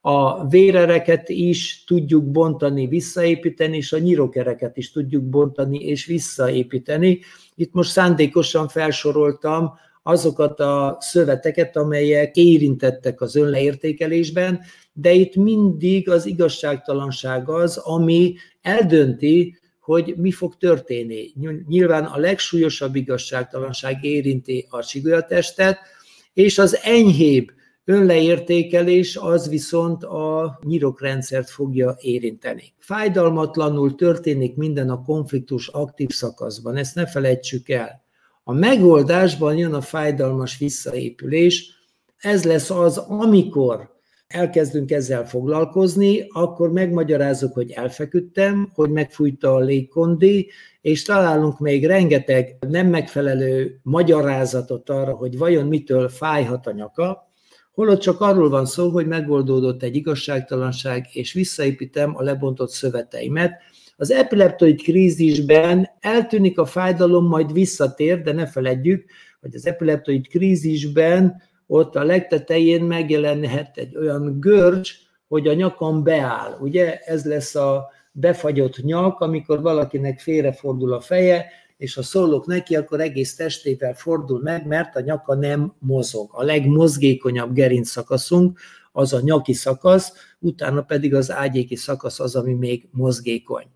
a vérereket is tudjuk bontani, visszaépíteni, és a nyirokereket is tudjuk bontani és visszaépíteni. Itt most szándékosan felsoroltam azokat a szöveteket, amelyek érintettek az önleértékelésben, de itt mindig az igazságtalanság az, ami eldönti, hogy mi fog történni. Nyilván a legsúlyosabb igazságtalanság érinti a csigolyatestet, és az enyhébb önleértékelés az viszont a nyirokrendszert fogja érinteni. Fájdalmatlanul történik minden a konfliktus aktív szakaszban, ezt ne felejtsük el. A megoldásban jön a fájdalmas visszaépülés, ez lesz az, amikor elkezdünk ezzel foglalkozni, akkor megmagyarázzuk, hogy elfeküdtem, hogy megfújta a légkondi, és találunk még rengeteg nem megfelelő magyarázatot arra, hogy vajon mitől fájhat a nyaka, holott csak arról van szó, hogy megoldódott egy igazságtalanság, és visszaépítem a lebontott szöveteimet. Az epileptoid krízisben eltűnik a fájdalom, majd visszatér, de ne feledjük, hogy az epileptoid krízisben ott a legtetején megjelenhet egy olyan görcs, hogy a nyakam beáll. Ugye ez lesz a befagyott nyak, amikor valakinek félrefordul a feje, és ha szólok neki, akkor egész testével fordul meg, mert a nyaka nem mozog. A legmozgékonyabb gerinc szakaszunk az a nyaki szakasz, utána pedig az ágyéki szakasz az, ami még mozgékony.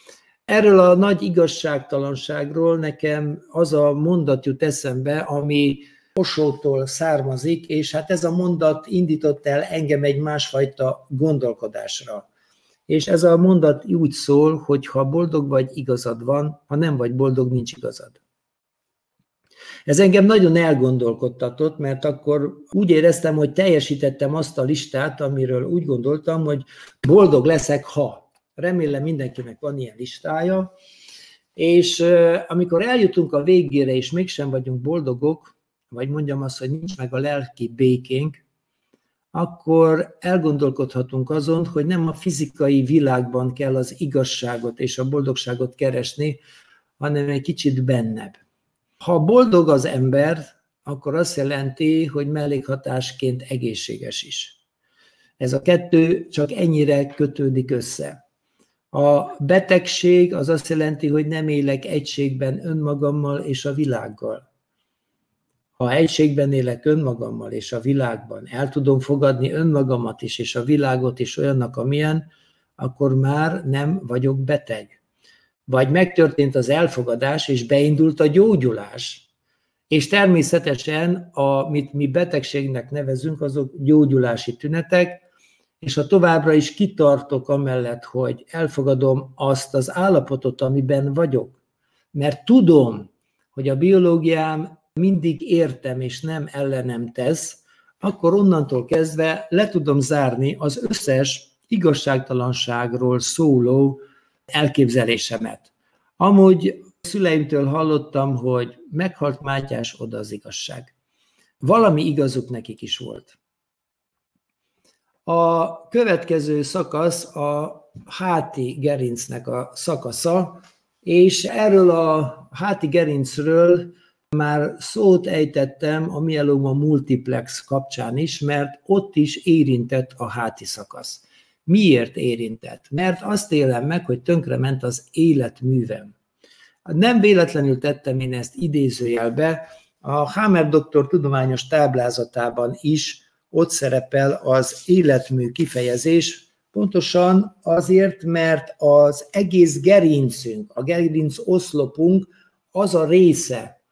Erről a nagy igazságtalanságról nekem az a mondat jut eszembe, ami Osótól származik, és hát ez a mondat indított el engem egy másfajta gondolkodásra. És ez a mondat úgy szól, hogy ha boldog vagy, igazad van, ha nem vagy boldog, nincs igazad. Ez engem nagyon elgondolkodtatott, mert akkor úgy éreztem, hogy teljesítettem azt a listát, amiről úgy gondoltam, hogy boldog leszek, ha. Remélem mindenkinek van ilyen listája, és amikor eljutunk a végére, és mégsem vagyunk boldogok, vagy mondjam azt, hogy nincs meg a lelki békénk, akkor elgondolkodhatunk azon, hogy nem a fizikai világban kell az igazságot és a boldogságot keresni, hanem egy kicsit bennebb. Ha boldog az ember, akkor azt jelenti, hogy mellékhatásként egészséges is. Ez a kettő csak ennyire kötődik össze. A betegség az azt jelenti, hogy nem élek egységben önmagammal és a világgal. Ha egységben élek önmagammal és a világban, el tudom fogadni önmagamat is és a világot is olyannak, amilyen, akkor már nem vagyok beteg. Vagy megtörtént az elfogadás, és beindult a gyógyulás. És természetesen, amit mi betegségnek nevezünk, azok gyógyulási tünetek, és ha továbbra is kitartok amellett, hogy elfogadom azt az állapotot, amiben vagyok, mert tudom, hogy a biológiám mindig értem és nem ellenem tesz, akkor onnantól kezdve le tudom zárni az összes igazságtalanságról szóló elképzelésemet. Amúgy szüleimtől hallottam, hogy meghalt Mátyás, oda az igazság. Valami igazuk nekik is volt. A következő szakasz a háti gerincnek a szakasza, és erről a háti gerincről már szót ejtettem a mieloma multiplex kapcsán is, mert ott is érintett a háti szakasz. Miért érintett? Mert azt élem meg, hogy tönkrement az életművem. Nem véletlenül tettem én ezt idézőjelbe, a Hamer doktor tudományos táblázatában is ott szerepel az életmű kifejezés, pontosan azért, mert az egész gerincünk, a gerinc oszlopunk az a része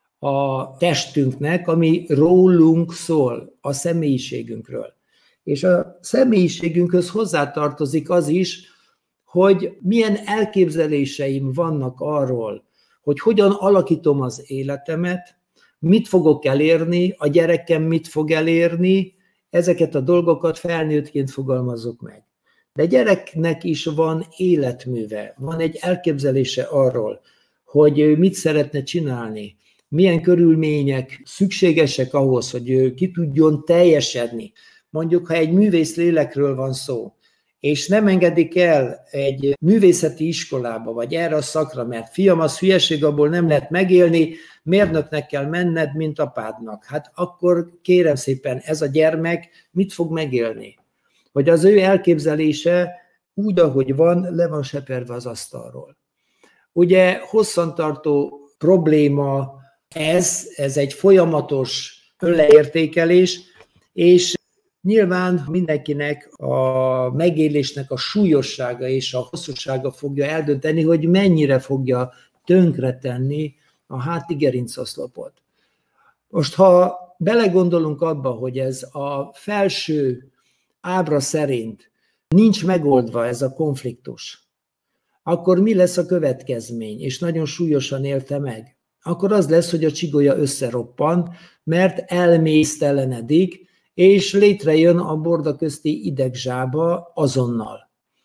a testünknek, ami rólunk szól, a személyiségünkről. És a személyiségünkhöz hozzátartozik az is, hogy milyen elképzeléseim vannak arról, hogy hogyan alakítom az életemet, mit fogok elérni, a gyerekem mit fog elérni, ezeket a dolgokat felnőttként fogalmazok meg. De gyereknek is van életműve, van egy elképzelése arról, hogy mit szeretne csinálni, milyen körülmények szükségesek ahhoz, hogy ő ki tudjon teljesedni. Mondjuk, ha egy művész lélekről van szó, és nem engedik el egy művészeti iskolába, vagy erre a szakra, mert fiam, az hülyeség, abból nem lehet megélni, mérnöknek kell menned, mint apádnak. Hát akkor kérem szépen, ez a gyermek mit fog megélni? Hogy az ő elképzelése úgy, ahogy van, le van seperve az asztalról. Ugye hosszantartó probléma ez, ez egy folyamatos önleértékelés, és nyilván mindenkinek a megélésnek a súlyossága és a hosszúsága fogja eldönteni, hogy mennyire fogja tönkretenni a háti gerincoszlopot. Most, ha belegondolunk abba, hogy ez a felső ábra szerint nincs megoldva ez a konfliktus, akkor mi lesz a következmény? És nagyon súlyosan élte meg. Akkor az lesz, hogy a csigolya összeroppan, mert elmésztelenedik, és létrejön a borda közti idegzsába azonnal.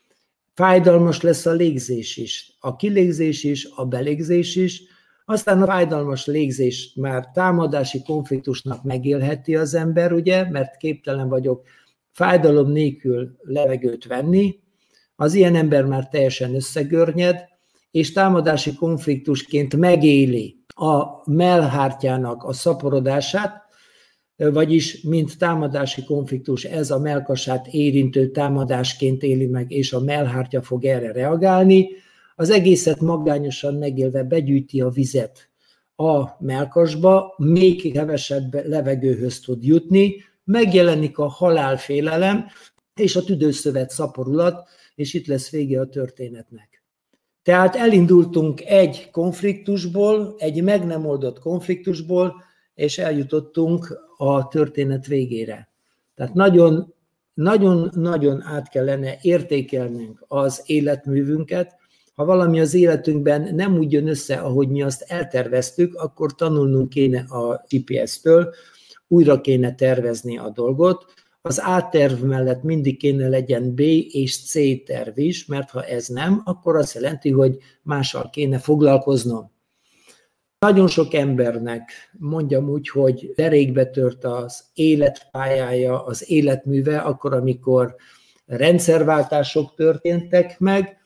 Fájdalmas lesz a légzés is, a kilégzés is, a belégzés is, aztán a fájdalmas légzést már támadási konfliktusnak megélheti az ember, ugye, mert képtelen vagyok fájdalom nélkül levegőt venni, az ilyen ember már teljesen összegörnyed, és támadási konfliktusként megéli a mellhártyának a szaporodását, vagyis mint támadási konfliktus ez a mellkasát érintő támadásként éli meg, és a mellhártya fog erre reagálni, az egészet magányosan megélve begyűjti a vizet a mellkasba, még kevesebb levegőhöz tud jutni, megjelenik a halálfélelem és a tüdőszövet szaporulat, és itt lesz vége a történetnek. Tehát elindultunk egy konfliktusból, egy meg nem oldott konfliktusból, és eljutottunk a történet végére. Tehát nagyon, nagyon, nagyon át kellene értékelnünk az életművünket. Ha valami az életünkben nem úgy jön össze, ahogy mi azt elterveztük, akkor tanulnunk kéne a gé pé es-től, újra kéne tervezni a dolgot. Az A terv mellett mindig kéne legyen B és C terv is, mert ha ez nem, akkor azt jelenti, hogy mással kéne foglalkoznom. Nagyon sok embernek mondjam úgy, hogy derékbe tört az életpályája, az életműve, akkor, amikor rendszerváltások történtek meg,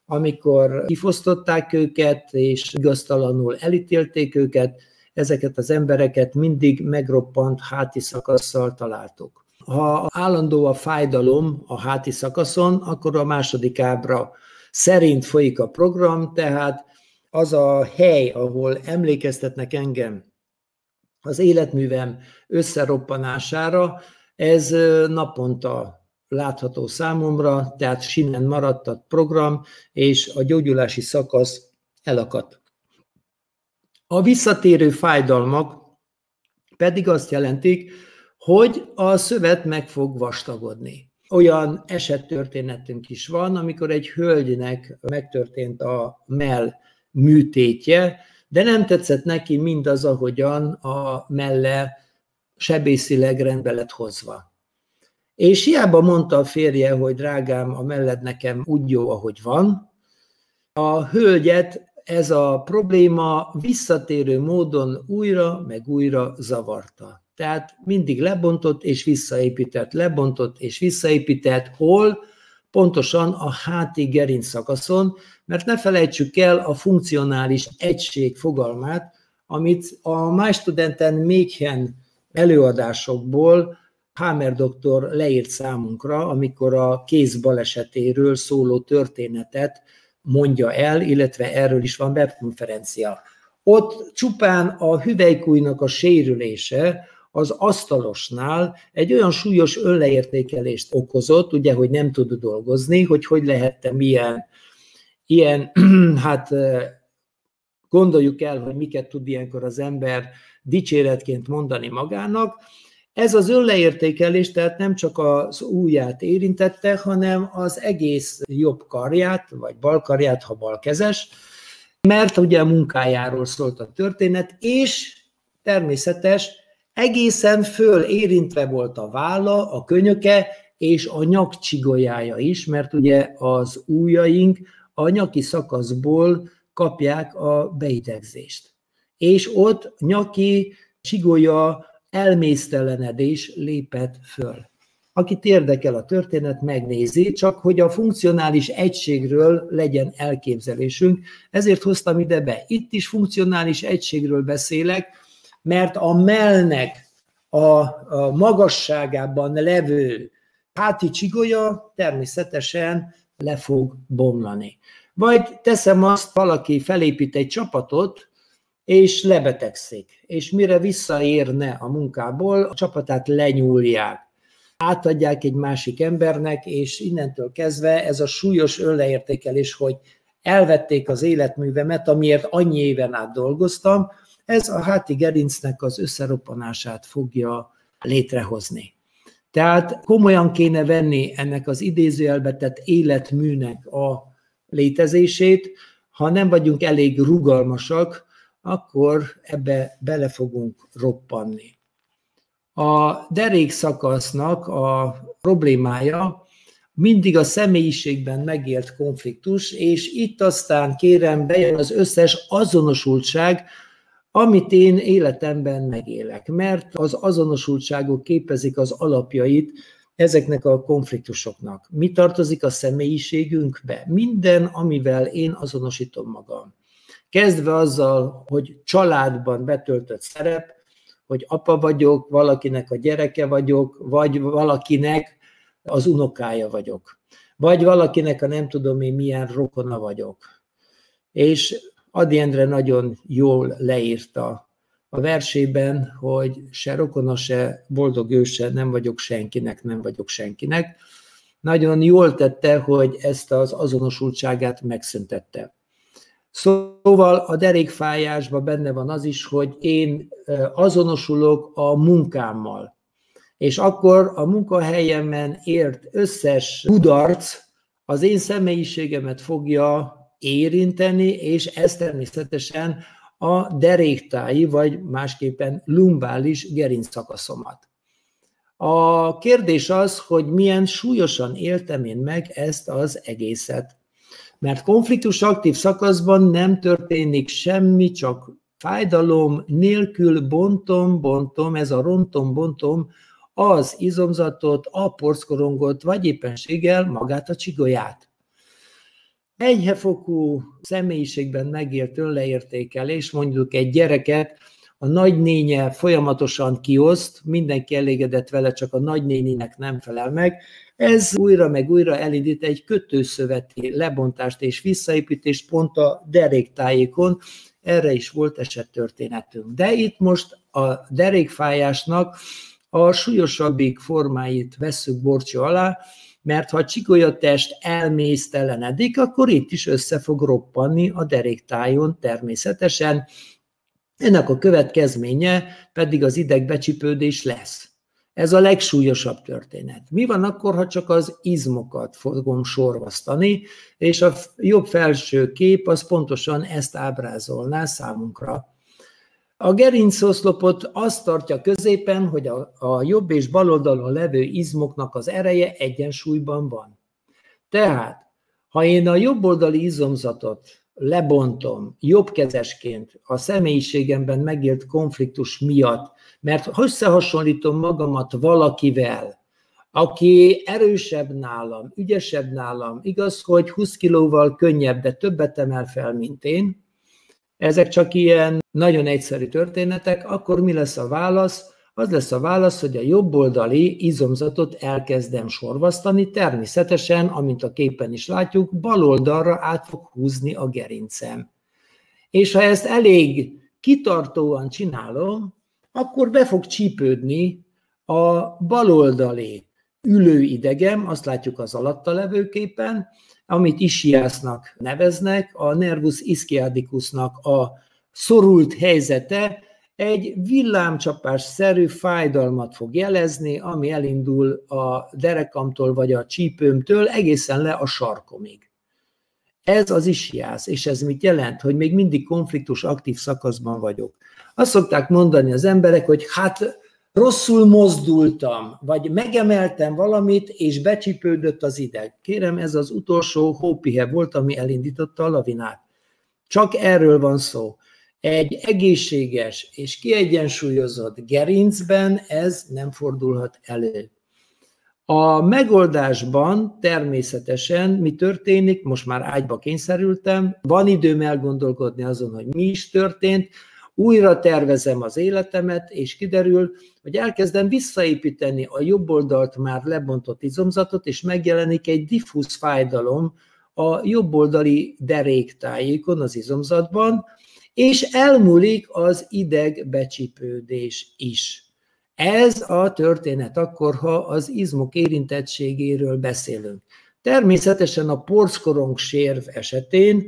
amikor kifosztották őket, és igaztalanul elítélték őket, ezeket az embereket mindig megroppant háti szakasszal találtuk. Ha állandó a fájdalom a háti szakaszon, akkor a második ábra szerint folyik a program, tehát az a hely, ahol emlékeztetnek engem az életművem összeroppanására, ez naponta látható számomra, tehát sinen maradt a program, és a gyógyulási szakasz elakadt. A visszatérő fájdalmak pedig azt jelentik, hogy a szövet meg fog vastagodni. Olyan esettörténetünk is van, amikor egy hölgynek megtörtént a mell műtétje, de nem tetszett neki mindaz, ahogyan a melle sebészileg rendbe lett hozva. És hiába mondta a férje, hogy drágám, a melled nekem úgy jó, ahogy van, a hölgyet ez a probléma visszatérő módon újra meg újra zavarta. Tehát mindig lebontott és visszaépített, lebontott és visszaépített, hol? Pontosan a háti gerinc szakaszon, mert ne felejtsük el a funkcionális egység fogalmát, amit a Májstudenten Méchen előadásokból Hamer doktor leírt számunkra, amikor a kéz balesetéről szóló történetet mondja el, illetve erről is van webkonferencia. Ott csupán a hüvelykujjnak a sérülése az asztalosnál egy olyan súlyos önleértékelést okozott, ugye, hogy nem tud dolgozni, hogy hogy lehettem ilyen, ilyen hát gondoljuk el, hogy miket tud ilyenkor az ember dicséretként mondani magának. Ez az önleértékelés, tehát nem csak az ujját érintette, hanem az egész jobb karját, vagy bal karját, ha balkezes, mert ugye a munkájáról szólt a történet, és természetes, egészen föl érintve volt a válla, a könyöke és a nyakcsigolyája is, mert ugye az ujjaink a nyaki szakaszból kapják a beidegzést. És ott nyaki csigolya elmésztelenedés lépett föl. Akit érdekel a történet, megnézi, csak hogy a funkcionális egységről legyen elképzelésünk, ezért hoztam ide be. Itt is funkcionális egységről beszélek, mert a mellnek a, a magasságában levő háti csigolya természetesen le fog bomlani. Vagy teszem azt, valaki felépít egy csapatot, és lebetegszik, és mire visszaérne a munkából, a csapatát lenyúlják, átadják egy másik embernek, és innentől kezdve ez a súlyos önleértékelés, hogy elvették az életművemet, amiért annyi éven át dolgoztam, ez a háti gerincnek az összeroppanását fogja létrehozni. Tehát komolyan kéne venni ennek az idézőjelbe tett életműnek a létezését, ha nem vagyunk elég rugalmasak, akkor ebbe bele fogunk roppanni. A derék szakasznak a problémája mindig a személyiségben megélt konfliktus, és itt aztán kérem, bejön az összes azonosultság, amit én életemben megélek, mert az azonosultságok képezik az alapjait ezeknek a konfliktusoknak. Mi tartozik a személyiségünkbe? Minden, amivel én azonosítom magam. Kezdve azzal, hogy családban betöltött szerep, hogy apa vagyok, valakinek a gyereke vagyok, vagy valakinek az unokája vagyok, vagy valakinek a nem tudom én milyen rokona vagyok. És Ady Endre nagyon jól leírta a versében, hogy se rokona, se boldog őse, nem vagyok senkinek, nem vagyok senkinek. Nagyon jól tette, hogy ezt az azonosultságát megszüntette. Szóval a derékfájásban benne van az is, hogy én azonosulok a munkámmal. És akkor a munkahelyemen ért összes kudarc az én személyiségemet fogja érinteni, és ez természetesen a deréktáji, vagy másképpen lumbális gerincszakaszomat. A kérdés az, hogy milyen súlyosan éltem én meg ezt az egészet. Mert konfliktus aktív szakaszban nem történik semmi, csak fájdalom nélkül bontom, bontom, ez a rontom, bontom az izomzatot, a porckorongot, vagy éppenséggel magát a csigolyát. Enyhefokú személyiségben megért önleértékelés, mondjuk egy gyereket a nagynénye folyamatosan kioszt, mindenki elégedett vele, csak a nagynéninek nem felel meg. Ez újra meg újra elindít egy kötőszöveti lebontást és visszaépítést pont a deréktájékon, erre is volt esettörténetünk. De itt most a derékfájásnak a súlyosabbik formáit vesszük górcső alá, mert ha a csigolyatest elmésztelenedik, akkor itt is össze fog roppanni a deréktájon természetesen. Ennek a következménye pedig az idegbecsipődés lesz. Ez a legsúlyosabb történet. Mi van akkor, ha csak az izmokat fogom sorvasztani, és a jobb felső kép az pontosan ezt ábrázolná számunkra. A gerincoszlopot azt tartja középen, hogy a, a jobb és bal oldalon levő izmoknak az ereje egyensúlyban van. Tehát, ha én a jobb oldali izomzatot lebontom jobbkezesként a személyiségemben megélt konfliktus miatt, mert összehasonlítom magamat valakivel, aki erősebb nálam, ügyesebb nálam, igaz, hogy húsz kilóval könnyebb, de többet emel fel, mint én, ezek csak ilyen nagyon egyszerű történetek, akkor mi lesz a válasz? Az lesz a válasz, hogy a jobboldali izomzatot elkezdem sorvasztani, természetesen, amint a képen is látjuk, bal oldalra át fog húzni a gerincem. És ha ezt elég kitartóan csinálom, akkor be fog csípődni a baloldali ülőidegem, azt látjuk az alatta levő képen, amit ischiasnak neveznek, a nervus ischiadicusnak a szorult helyzete egy villámcsapásszerű fájdalmat fog jelezni, ami elindul a derekamtól vagy a csípőmtől egészen le a sarkomig. Ez az ischias, és ez mit jelent? Hogy még mindig konfliktus aktív szakaszban vagyok. Azt szokták mondani az emberek, hogy hát rosszul mozdultam, vagy megemeltem valamit, és becsípődött az ideg. Kérem, ez az utolsó hópihe volt, ami elindította a lavinát. Csak erről van szó. Egy egészséges és kiegyensúlyozott gerincben ez nem fordulhat elő. A megoldásban természetesen mi történik, most már ágyba kényszerültem, van időm elgondolkodni azon, hogy mi is történt, újra tervezem az életemet, és kiderül, hogy elkezdem visszaépíteni a jobb oldalt már lebontott izomzatot, és megjelenik egy diffúz fájdalom a jobboldali deréktájékon, az izomzatban, és elmúlik az idegbecsípődés is. Ez a történet akkor, ha az izmok érintettségéről beszélünk. Természetesen a porckorong sérv esetén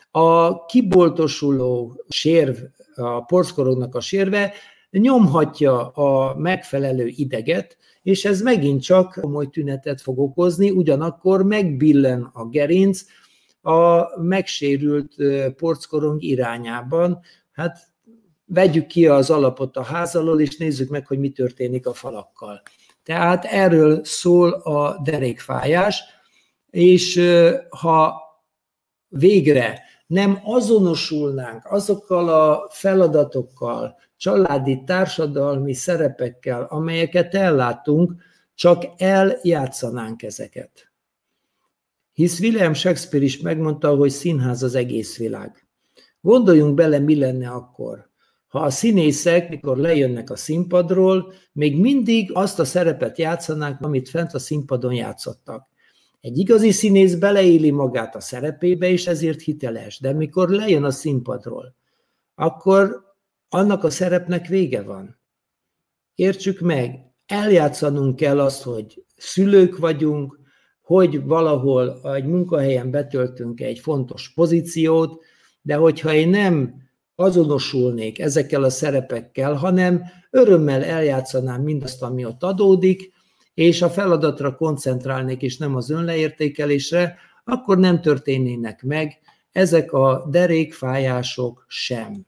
a kiboltosuló sérv, a porckorongnak a sérve nyomhatja a megfelelő ideget, és ez megint csak komoly tünetet fog okozni, ugyanakkor megbillen a gerinc a megsérült porckorong irányában. Hát vegyük ki az alapot a ház alól, és nézzük meg, hogy mi történik a falakkal. Tehát erről szól a derékfájás, és ha végre nem azonosulnánk azokkal a feladatokkal, családi, társadalmi szerepekkel, amelyeket ellátunk, csak eljátszanánk ezeket. Hisz William Shakespeare is megmondta, hogy színház az egész világ. Gondoljunk bele, mi lenne akkor, ha a színészek, mikor lejönnek a színpadról, még mindig azt a szerepet játszanák, amit fent a színpadon játszottak. Egy igazi színész beleéli magát a szerepébe, és ezért hiteles, de mikor lejön a színpadról, akkor annak a szerepnek vége van. Értsük meg, eljátszanunk kell azt, hogy szülők vagyunk, hogy valahol egy munkahelyen betöltünk egy fontos pozíciót, de hogyha én nem azonosulnék ezekkel a szerepekkel, hanem örömmel eljátszanám mindazt, ami ott adódik, és a feladatra koncentrálnék, és nem az önleértékelésre, akkor nem történnének meg ezek a derékfájások sem.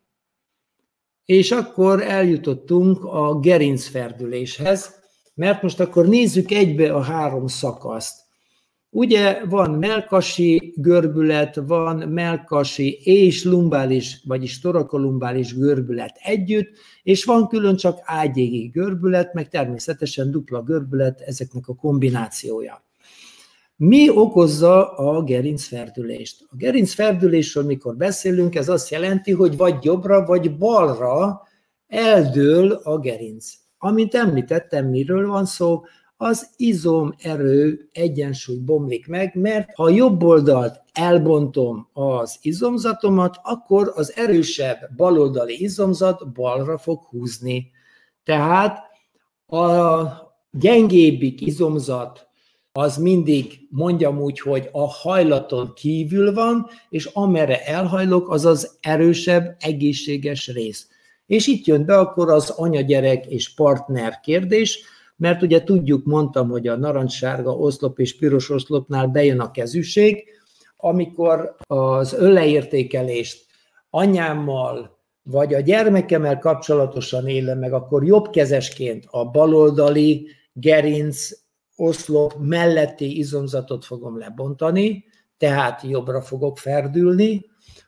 És akkor eljutottunk a gerincferdüléshez, mert most akkor nézzük egybe a három szakaszt. Ugye van mellkasi görbület, van mellkasi és lumbális, vagyis torakolumbális görbület együtt, és van külön csak ágyégi görbület, meg természetesen dupla görbület, ezeknek a kombinációja. Mi okozza a gerincferdülést? A gerincferdülésről, mikor beszélünk, ez azt jelenti, hogy vagy jobbra, vagy balra eldől a gerinc. Amint említettem, miről van szó, az izomerő egyensúly bomlik meg, mert ha a jobb oldalt elbontom az izomzatomat, akkor az erősebb baloldali izomzat balra fog húzni. Tehát a gyengébbik izomzat az mindig, mondjam úgy, hogy a hajlaton kívül van, és amerre elhajlok, az az erősebb, egészséges rész. És itt jön be akkor az anya-gyerek és partner kérdés, mert ugye tudjuk, mondtam, hogy a narancssárga oszlop és piros oszlopnál bejön a kezűség, amikor az önleértékelést anyámmal vagy a gyermekemmel kapcsolatosan élem meg, akkor jobbkezesként a baloldali gerinc oszlop melletti izomzatot fogom lebontani, tehát jobbra fogok ferdülni.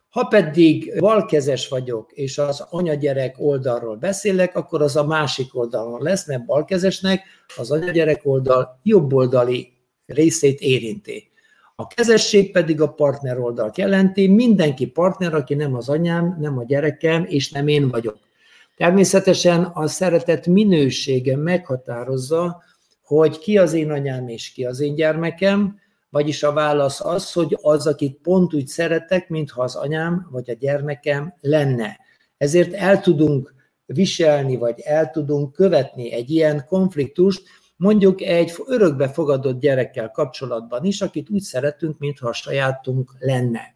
Ha pedig balkezes vagyok, és az anyagyerek oldalról beszélek, akkor az a másik oldalon lesz, mert balkezesnek az anyagyerek oldal jobboldali részét érinti. A kezesség pedig a partner oldalt jelenti, mindenki partner, aki nem az anyám, nem a gyerekem, és nem én vagyok. Természetesen a szeretet minősége meghatározza, hogy ki az én anyám és ki az én gyermekem, vagyis a válasz az, hogy az, akit pont úgy szeretek, mintha az anyám vagy a gyermekem lenne. Ezért el tudunk viselni, vagy el tudunk követni egy ilyen konfliktust, mondjuk egy örökbe fogadott gyerekkel kapcsolatban is, akit úgy szeretünk, mintha a sajátunk lenne.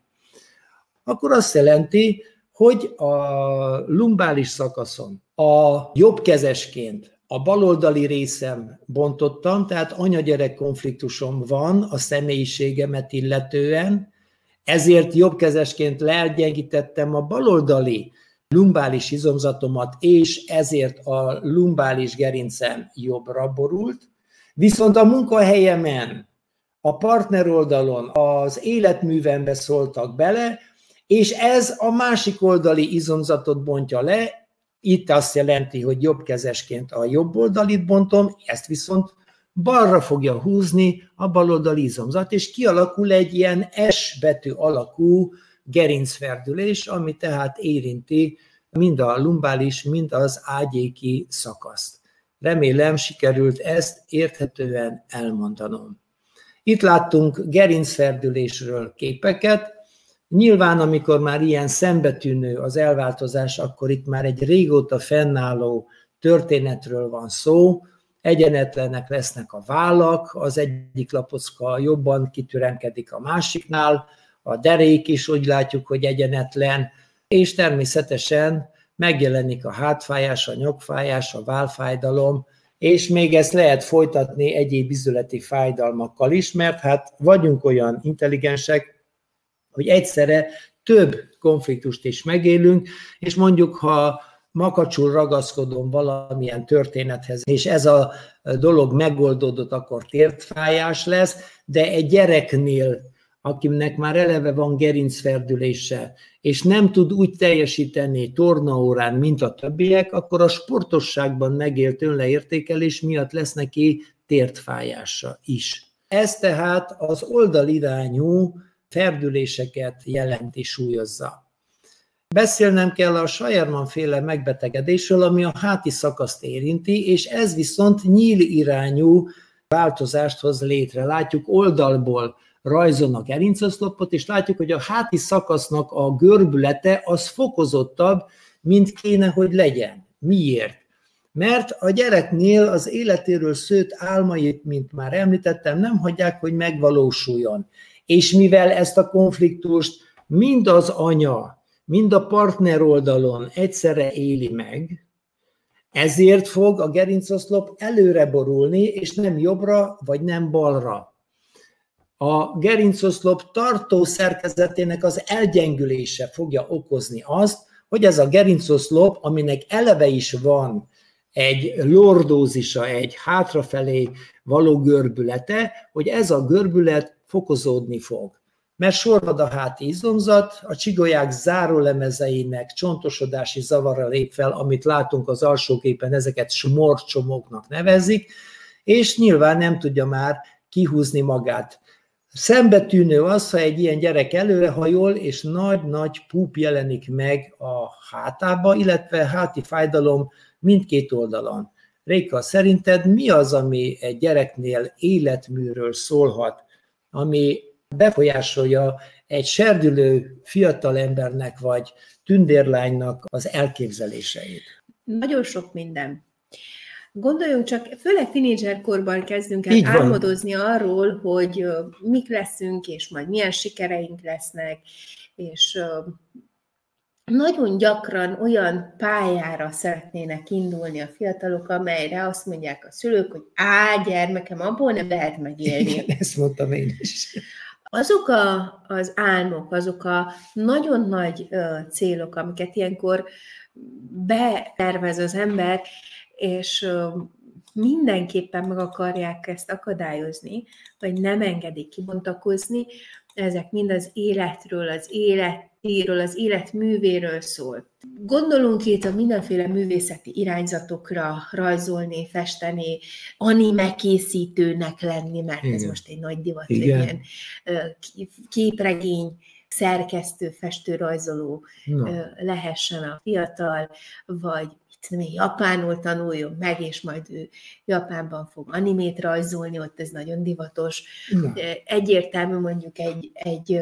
Akkor azt jelenti, hogy a lumbális szakaszon a jobbkezesként a baloldali részem bontottam, tehát anya-gyerek konfliktusom van a személyiségemet illetően, ezért jobbkezesként leelgyengítettem a baloldali lumbális izomzatomat, és ezért a lumbális gerincem jobbra borult, viszont a munkahelyemen, a partner oldalon, az életművembe szóltak bele, és ez a másik oldali izomzatot bontja le. Itt azt jelenti, hogy jobbkezesként a jobb oldalit bontom, ezt viszont balra fogja húzni a baloldali izomzat, és kialakul egy ilyen S betű alakú gerincferdülés, ami tehát érinti mind a lumbális, mind az ágyéki szakaszt. Remélem, sikerült ezt érthetően elmondanom. Itt láttunk gerincferdülésről képeket. Nyilván, amikor már ilyen szembetűnő az elváltozás, akkor itt már egy régóta fennálló történetről van szó. Egyenetlenek lesznek a vállak, az egyik lapocka jobban kitüremkedik a másiknál, a derék is úgy látjuk, hogy egyenetlen, és természetesen megjelenik a hátfájás, a nyakfájás, a vállfájdalom, és még ezt lehet folytatni egyéb izületi fájdalmakkal is, mert hát vagyunk olyan intelligensek, hogy egyszerre több konfliktust is megélünk, és mondjuk, ha makacsul ragaszkodom valamilyen történethez, és ez a dolog megoldódott, akkor tértfájás lesz, de egy gyereknél, akinek már eleve van gerincferdülése, és nem tud úgy teljesíteni tornaórán, mint a többiek, akkor a sportosságban megélt önleértékelés miatt lesz neki tértfájása is. Ez tehát az oldalirányú ferdüléseket jelenti, súlyozza. Beszélnem kell a Scheuermann-féle megbetegedésről, ami a háti szakaszt érinti, és ez viszont nyílirányú változást hoz létre. Látjuk oldalból rajzon a gerincoszlopot, és látjuk, hogy a háti szakasznak a görbülete az fokozottabb, mint kéne, hogy legyen. Miért? Mert a gyereknél az életéről szőtt álmait, mint már említettem, nem hagyják, hogy megvalósuljon. És mivel ezt a konfliktust mind az anya, mind a partner oldalon egyszerre éli meg, ezért fog a gerincoszlop előre borulni, és nem jobbra, vagy nem balra. A gerincoszlop tartó szerkezetének az elgyengülése fogja okozni azt, hogy ez a gerincoszlop, aminek eleve is van egy lordózisa, egy hátrafelé való görbülete, hogy ez a görbület fokozódni fog. Mert sorvad a háti izomzat, a csigolyák zárólemezeinek csontosodási zavara lép fel, amit látunk az alsó képen, ezeket smorcsomóknak nevezik, és nyilván nem tudja már kihúzni magát. Szembetűnő az, ha egy ilyen gyerek előrehajol, és nagy-nagy púp jelenik meg a hátába, illetve háti fájdalom mindkét oldalon. Réka, szerinted mi az, ami egy gyereknél életműről szólhat, ami befolyásolja egy serdülő fiatalembernek vagy tündérlánynak az elképzeléseit?
Nagyon sok minden. Gondoljunk csak, főleg tínédzserkorban kezdünk el álmodozni arról, hogy mik leszünk, és majd milyen sikereink lesznek, és nagyon gyakran olyan pályára szeretnének indulni a fiatalok, amelyre azt mondják a szülők, hogy á, gyermekem, abból nem lehet megélni.
Igen, ezt mondtam én is.
Azok a, az álmok, azok a nagyon nagy ö, célok, amiket ilyenkor betervez az ember, és ö, mindenképpen meg akarják ezt akadályozni, vagy nem engedik kibontakozni, ezek mind az életről, az életéről, az életművéről szól. Gondolunk itt a mindenféle művészeti irányzatokra, rajzolni, festeni, anime készítőnek lenni, mert igen, ez most egy nagy divat, hogy ilyen képregény szerkesztő, festő, rajzoló no. lehessen a fiatal, vagy japánul tanuljon meg, és majd ő Japánban fog animét rajzolni, ott ez nagyon divatos. Na. Egyértelmű mondjuk egy, egy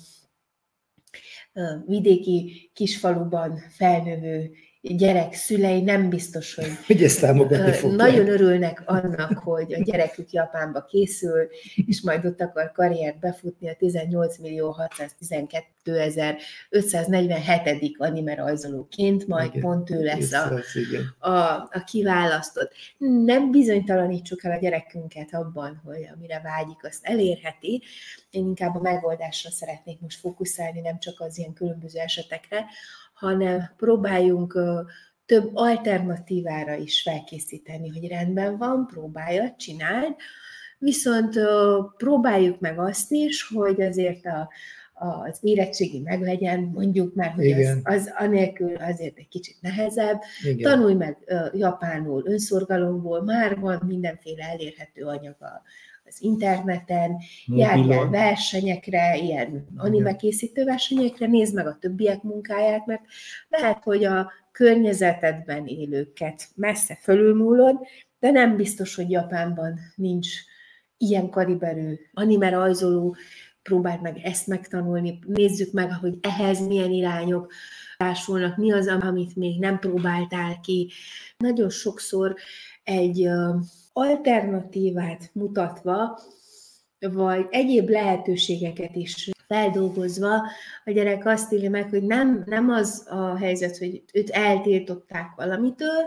vidéki kisfaluban felnövő gyerek szülei nem biztos, hogy,
hogy ezt támogatni fogják.
Nagyon örülnek annak, hogy a gyerekük Japánba készül, és majd ott akar karriert befutni a tizennyolc millió hatszáztizenkettőezer-ötszáznegyvenhetedik anime rajzolóként, majd igen, pont ő lesz a, a, a kiválasztott. Nem bizonytalanítsuk el a gyerekünket abban, hogy amire vágyik, azt elérheti. Én inkább a megoldásra szeretnék most fókuszálni, nem csak az ilyen különböző esetekre, hanem próbáljunk több alternatívára is felkészíteni, hogy rendben van, próbálja, csináld, viszont próbáljuk meg azt is, hogy azért a, az érettségi meglegyen, mondjuk már, hogy az, az anélkül azért egy kicsit nehezebb. Igen. Tanulj meg japánul, önszorgalomból, már van mindenféle elérhető anyag az interneten, járj el versenyekre, ilyen anime készítő versenyekre, nézd meg a többiek munkáját, mert lehet, hogy a környezetedben élőket messze fölülmúlod, de nem biztos, hogy Japánban nincs ilyen kaliberű anime rajzoló, próbáld meg ezt megtanulni, nézzük meg, hogy ehhez milyen irányok társulnak, mi az, amit még nem próbáltál ki. Nagyon sokszor egy alternatívát mutatva, vagy egyéb lehetőségeket is feldolgozva, a gyerek azt írja meg, hogy nem, nem az a helyzet, hogy őt eltiltották valamitől,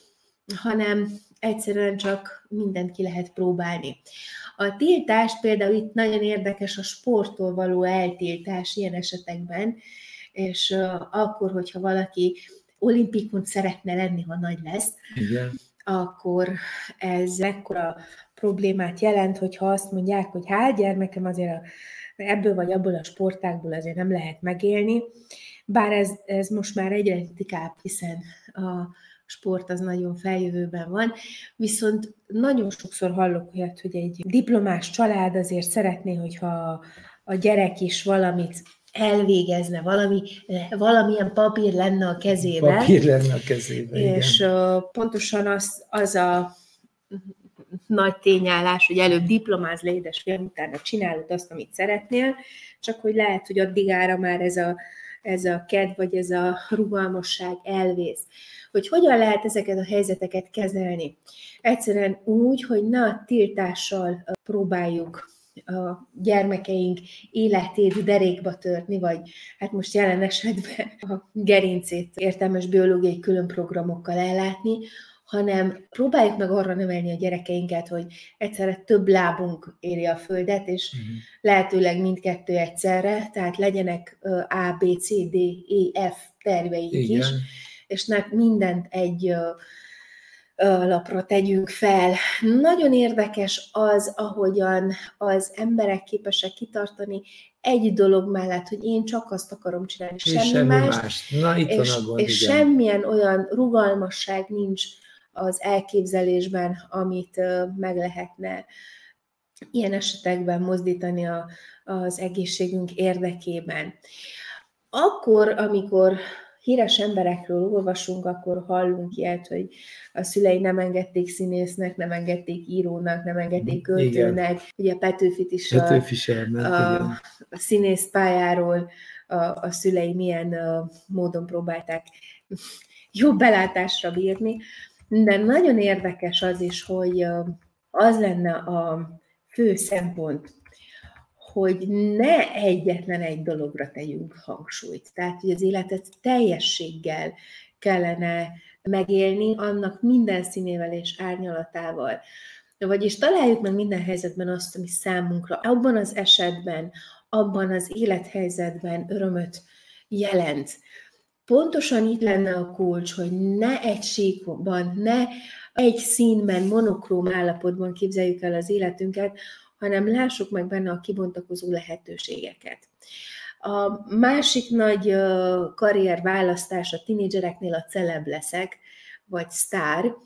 hanem egyszerűen csak mindent ki lehet próbálni. A tiltás például itt nagyon érdekes a sporttól való eltiltás ilyen esetekben, és uh, akkor, hogyha valaki olimpikon szeretne lenni, ha nagy lesz, igen, akkor ez ekkora problémát jelent, hogyha azt mondják, hogy hát gyermekem azért a, ebből vagy abból a sportágból azért nem lehet megélni, bár ez, ez most már egyre inkább, hiszen a sport az nagyon feljövőben van, viszont nagyon sokszor hallok olyat, hogy egy diplomás család azért szeretné, hogyha a gyerek is valamit elvégezne, valami, valamilyen papír lenne a kezében.
Papír lenne a kezében,
és igen. Pontosan az, az a nagy tényállás, hogy előbb diplomáz le, édesfiam, utána csinálod azt, amit szeretnél, csak hogy lehet, hogy addigára már ez a, ez a kedv, vagy ez a rugalmasság elvész. Hogy hogyan lehet ezeket a helyzeteket kezelni? Egyszerűen úgy, hogy ne a tiltással próbáljuk a gyermekeink életét derékba törni, vagy hát most jelen esetben a gerincét értelmes biológiai különprogramokkal ellátni, hanem próbáljuk meg arra nevelni a gyerekeinket, hogy egyszerre több lábunk éri a földet, és uh-huh. lehetőleg mindkettő egyszerre, tehát legyenek A, B, C, D, E, F terveink igen. is, és ne mindent egy lapra tegyünk fel. Nagyon érdekes az, ahogyan az emberek képesek kitartani egy dolog mellett, hogy én csak azt akarom csinálni, semmi, semmi más, más. Na, itt és, van a gond, és semmilyen olyan rugalmasság nincs az elképzelésben, amit meg lehetne ilyen esetekben mozdítani a, az egészségünk érdekében. Akkor, amikor híres emberekről olvasunk, akkor hallunk ilyet, hogy a szülei nem engedték színésznek, nem engedték írónak, nem engedték költőnek. Igen. Ugye Petőfit is
Petőfi
a, a, a színész pályáról a, a szülei milyen a, módon próbálták jobb belátásra bírni. De nagyon érdekes az is, hogy az lenne a fő szempont, hogy ne egyetlen egy dologra tegyünk hangsúlyt. Tehát, hogy az életet teljességgel kellene megélni, annak minden színével és árnyalatával. Vagyis találjuk meg minden helyzetben azt, ami számunkra abban az esetben, abban az élethelyzetben örömöt jelent. Pontosan itt lenne a kulcs, hogy ne egy síkban, ne egy színben, monokróm állapotban képzeljük el az életünket, hanem lássuk meg benne a kibontakozó lehetőségeket. A másik nagy karrierválasztás a tinédzsereknél a celeb leszek, vagy sztár,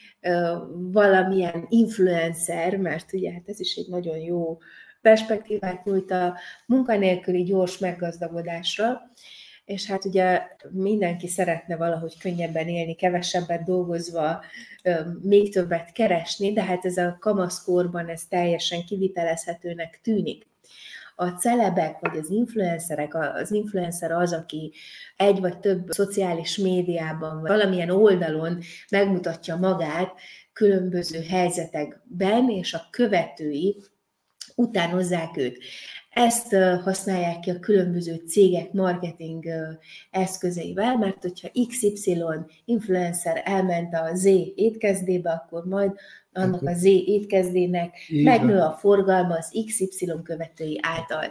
valamilyen influencer, mert ugye hát ez is egy nagyon jó perspektívát nyújt a munkanélküli gyors meggazdagodásra, és hát ugye mindenki szeretne valahogy könnyebben élni, kevesebbet dolgozva, még többet keresni, de hát ez a kamaszkorban ez teljesen kivitelezhetőnek tűnik. A celebek vagy az influencerek, az influencer az, aki egy vagy több szociális médiában, vagy valamilyen oldalon megmutatja magát különböző helyzetekben, és a követői utánozzák őt. Ezt használják ki a különböző cégek marketing eszközeivel, mert hogyha iksz ipszilon influencer elment a Z étkezdébe, akkor majd annak a Z étkezdének megnő a forgalma az iksz ipszilon követői által.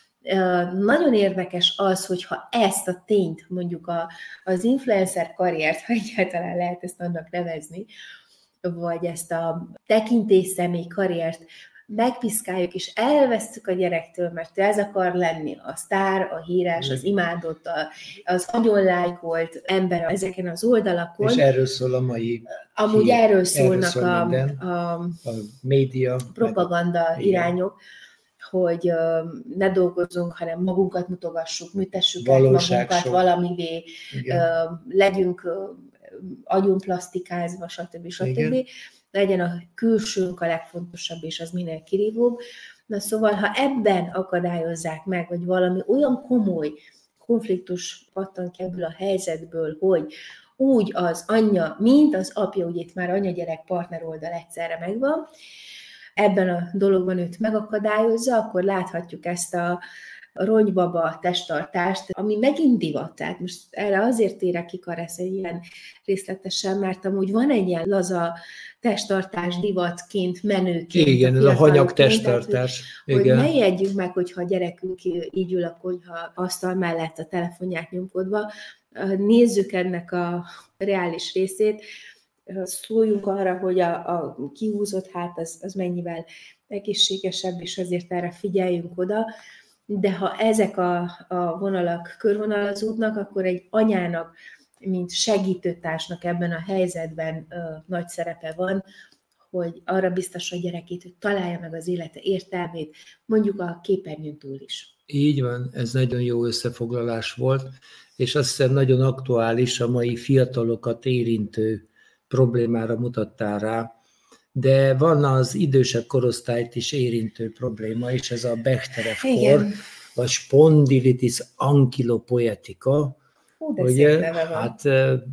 Nagyon érdekes az, hogyha ezt a tényt, mondjuk a, az influencer karriert, ha egyáltalán lehet ezt annak nevezni, vagy ezt a tekintélyszemély karriert megpiszkáljuk, és elvesszük a gyerektől, mert ő ez akar lenni, a sztár, a híres, az imádott, az nagyon lájkolt ember ezeken az oldalakon.
És erről szól a mai
Amúgy
hír,
erről szólnak
erről szól
a,
minden,
a,
a média,
propaganda
meg,
irányok, hogy uh, ne dolgozzunk, hanem magunkat mutogassuk, műtessük át magunkat
sok.
valamivé, uh, legyünk uh, agyonplasztikázva, stb. stb. Igen. Legyen a külsőnk a legfontosabb, és az minél kirívóbb. Na szóval, ha ebben akadályozzák meg, vagy valami olyan komoly konfliktus pattan ki ebből a helyzetből, hogy úgy az anyja, mint az apja, ugye itt már anya-gyerek partner oldal egyszerre megvan, ebben a dologban őt megakadályozza, akkor láthatjuk ezt a ronybaba testtartást, ami megint divat. Tehát most erre azért érek ki Karesz egy ilyen részletesen, mert amúgy van egy ilyen laza testtartás divatként, menőként.
Igen, ez a hanyag testtartás.
Tehát, hogy, hogy ne jegyünk meg, hogyha a gyerekünk így ül a konyha asztal mellett a telefonját nyomkodva, nézzük ennek a reális részét, szóljunk arra, hogy a, a kihúzott hát az, az mennyivel egészségesebb, és azért erre figyeljünk oda, de ha ezek a, a vonalak körvonalazódnak, akkor egy anyának, mint segítőtársnak ebben a helyzetben ö, nagy szerepe van, hogy arra biztosra a gyerekét, hogy találja meg az élete értelmét, mondjuk a képernyőn túl is.
Így van, ez nagyon jó összefoglalás volt, és azt hiszem nagyon aktuális, a mai fiatalokat érintő problémára mutattál rá, de van az idősebb korosztályt is érintő probléma, és ez a Bechterew-kor, vagy Spondilitis ankylopoetica.
Hú, de
ugye,
szép neve van.
Hát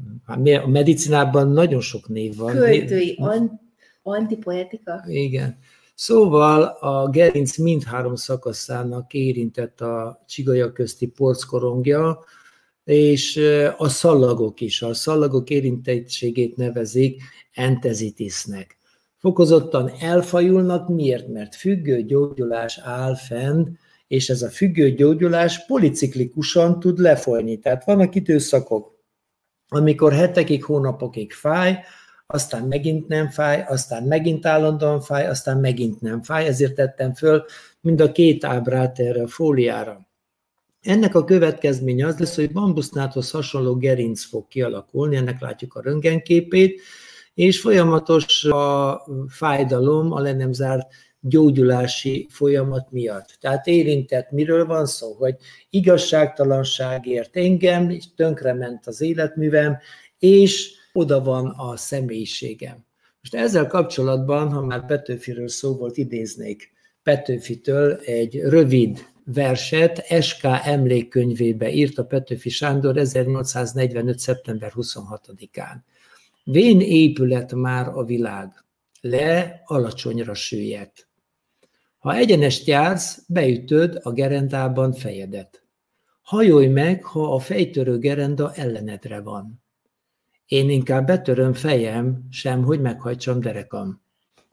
a medicinában nagyon sok név van.
Költői an- antipoetika?
Igen. Szóval a gerinc mindhárom szakaszának érintett a csigaja közti porckorongja, és a szallagok is. A szallagok érintettségét nevezik entezitisnek. Fokozottan elfajulnak, miért? Mert függő gyógyulás áll fenn, és ez a függő gyógyulás policiklikusan tud lefolyni. Tehát vannak időszakok, amikor hetekig, hónapokig fáj, aztán megint nem fáj, aztán megint állandóan fáj, aztán megint nem fáj, ezért tettem föl mind a két ábrát erre a fóliára. Ennek a következménye az lesz, hogy bambusznáthoz hasonló gerinc fog kialakulni, ennek látjuk a röntgenképét, és folyamatos a fájdalom, a le nem zárt gyógyulási folyamat miatt. Tehát érintett, miről van szó, hogy igazságtalanságért engem, és tönkrement az életművem, és oda van a személyiségem. Most ezzel kapcsolatban, ha már Petőfiről szó volt, idéznék Petőfitől egy rövid verset, es ká emlékkönyvébe írta Petőfi Sándor ezernyolcszáznegyvenöt. szeptember huszonhatodikán. Vén épület már a világ, le alacsonyra süllyedt. Ha egyenest jársz, beütöd a gerendában fejedet. Hajolj meg, ha a fejtörő gerenda ellenedre van. Én inkább betöröm fejem, sem hogy meghajtsam derekam.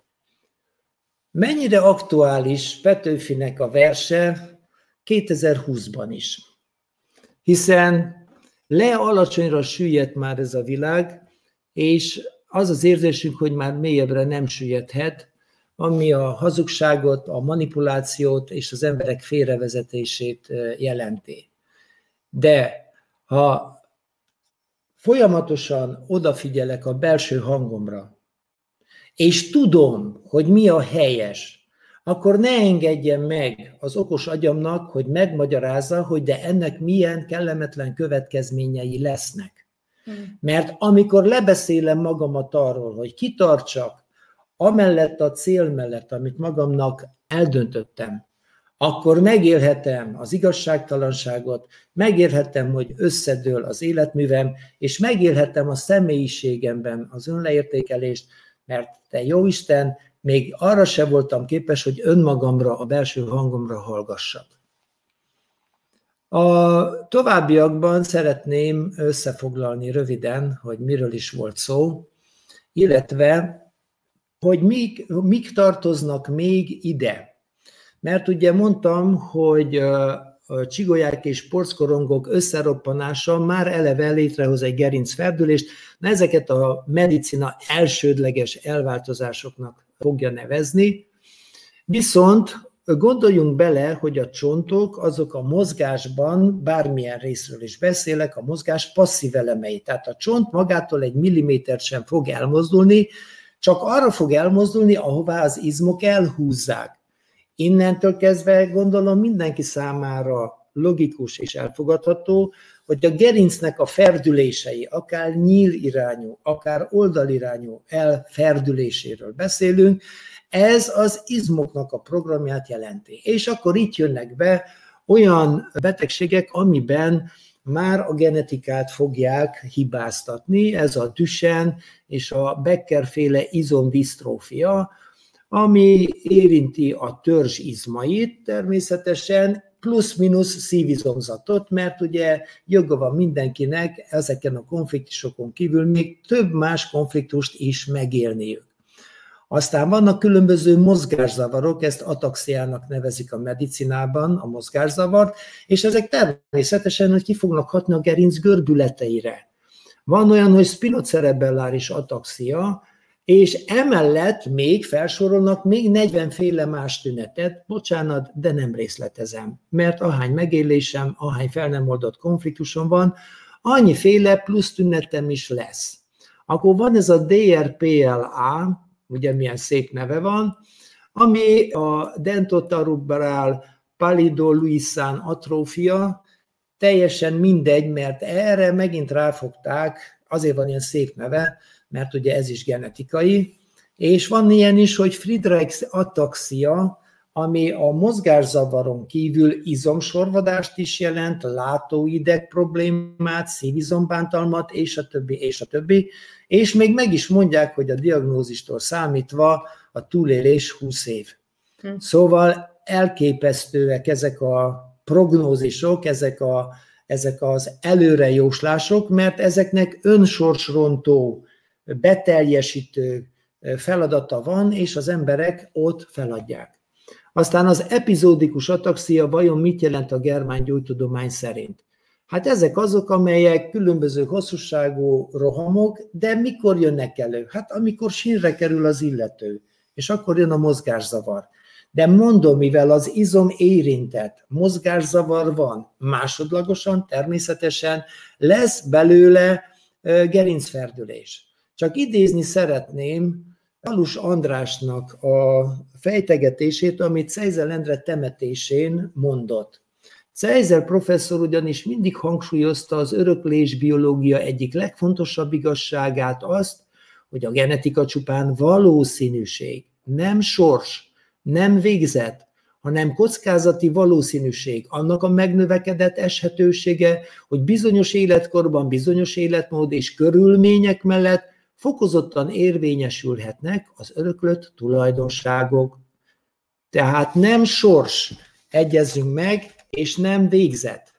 Mennyire aktuális Petőfinek a verse kétezer-húszban is. Hiszen le alacsonyra süllyedt már ez a világ, és az az érzésünk, hogy már mélyebbre nem süllyedhet, ami a hazugságot, a manipulációt és az emberek félrevezetését jelenti. De ha folyamatosan odafigyelek a belső hangomra, és tudom, hogy mi a helyes, akkor ne engedjem meg az okos agyamnak, hogy megmagyarázza, hogy de ennek milyen kellemetlen következményei lesznek. Mert amikor lebeszélem magamat arról, hogy kitartsak amellett a cél mellett, amit magamnak eldöntöttem, akkor megélhetem az igazságtalanságot, megélhetem, hogy összedől az életművem, és megélhetem a személyiségemben az önleértékelést, mert te jóisten, még arra se voltam képes, hogy önmagamra, a belső hangomra hallgassak. A továbbiakban szeretném összefoglalni röviden, hogy miről is volt szó, illetve, hogy mik, mik tartoznak még ide. Mert ugye mondtam, hogy a csigolyák és porckorongok összeroppanása már eleve létrehoz egy gerincferdülést, na ezeket a medicina elsődleges elváltozásoknak fogja nevezni, viszont gondoljunk bele, hogy a csontok azok a mozgásban, bármilyen részről is beszélek, a mozgás passzív elemei. Tehát a csont magától egy millimétert sem fog elmozdulni, csak arra fog elmozdulni, ahová az izmok elhúzzák. Innentől kezdve gondolom mindenki számára logikus és elfogadható, hogy a gerincnek a ferdülései, akár nyílirányú, akár oldalirányú elferdüléséről beszélünk, ez az izmoknak a programját jelenti. És akkor itt jönnek be olyan betegségek, amiben már a genetikát fogják hibáztatni, ez a Duchenne és a Becker-féle izomdisztrófia, ami érinti a törzs izmait természetesen, plusz-minusz szívizomzatot, mert ugye joga van mindenkinek ezeken a konfliktusokon kívül még több más konfliktust is megélniük. Aztán vannak különböző mozgászavarok, ezt ataxiának nevezik a medicinában, a mozgászavart, és ezek természetesen, hogy ki fognak hatni a gerinc görbületeire. Van olyan, hogy spinocerebelláris ataxia, és emellett még felsorolnak még negyven féle más tünetet, bocsánat, de nem részletezem, mert ahány megélésem, ahány fel nem oldott konfliktusom van, annyiféle plusz tünetem is lesz. Akkor van ez a dé er pé el á, ugye milyen szép neve van, ami a dentatorubral pallidoluysian atrófia, teljesen mindegy, mert erre megint ráfogták, azért van ilyen szép neve, mert ugye ez is genetikai, és van ilyen is, hogy Friedreich's ataxia, ami a mozgászavaron kívül izomsorvadást is jelent, látóideg problémát, szívizombántalmat, és a többi, és a többi, és még meg is mondják, hogy a diagnózistól számítva a túlélés húsz év. Hm. Szóval elképesztőek ezek a prognózisok, ezek, a, ezek az előrejóslások, mert ezeknek önsorsrontó, beteljesítő feladata van, és az emberek ott feladják. Aztán az epizódikus ataxia vajon mit jelent a germán gyógytudomány szerint? Hát ezek azok, amelyek különböző hosszúságú rohamok, de mikor jönnek elő? Hát amikor sínre kerül az illető, és akkor jön a mozgászavar. De mondom, mivel az izom érintett, mozgászavar van, másodlagosan természetesen lesz belőle gerincferdülés. Csak idézni szeretném Alus Andrásnak a fejtegetését, amit Czejzel Endre temetésén mondott. Czejzel professzor ugyanis mindig hangsúlyozta az öröklésbiológia egyik legfontosabb igazságát, azt, hogy a genetika csupán valószínűség, nem sors, nem végzet, hanem kockázati valószínűség, annak a megnövekedett eshetősége, hogy bizonyos életkorban, bizonyos életmód és körülmények mellett fokozottan érvényesülhetnek az öröklött tulajdonságok. Tehát nem sors, egyezzünk meg, és nem végzet.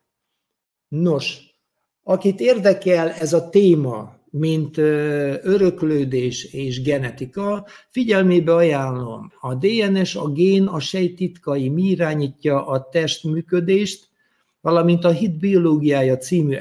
Nos, akit érdekel ez a téma, mint öröklődés és genetika, figyelmébe ajánlom. A dé en es, a gén, a sejt titkai, mi irányítja a test működést, valamint a hit biológiája című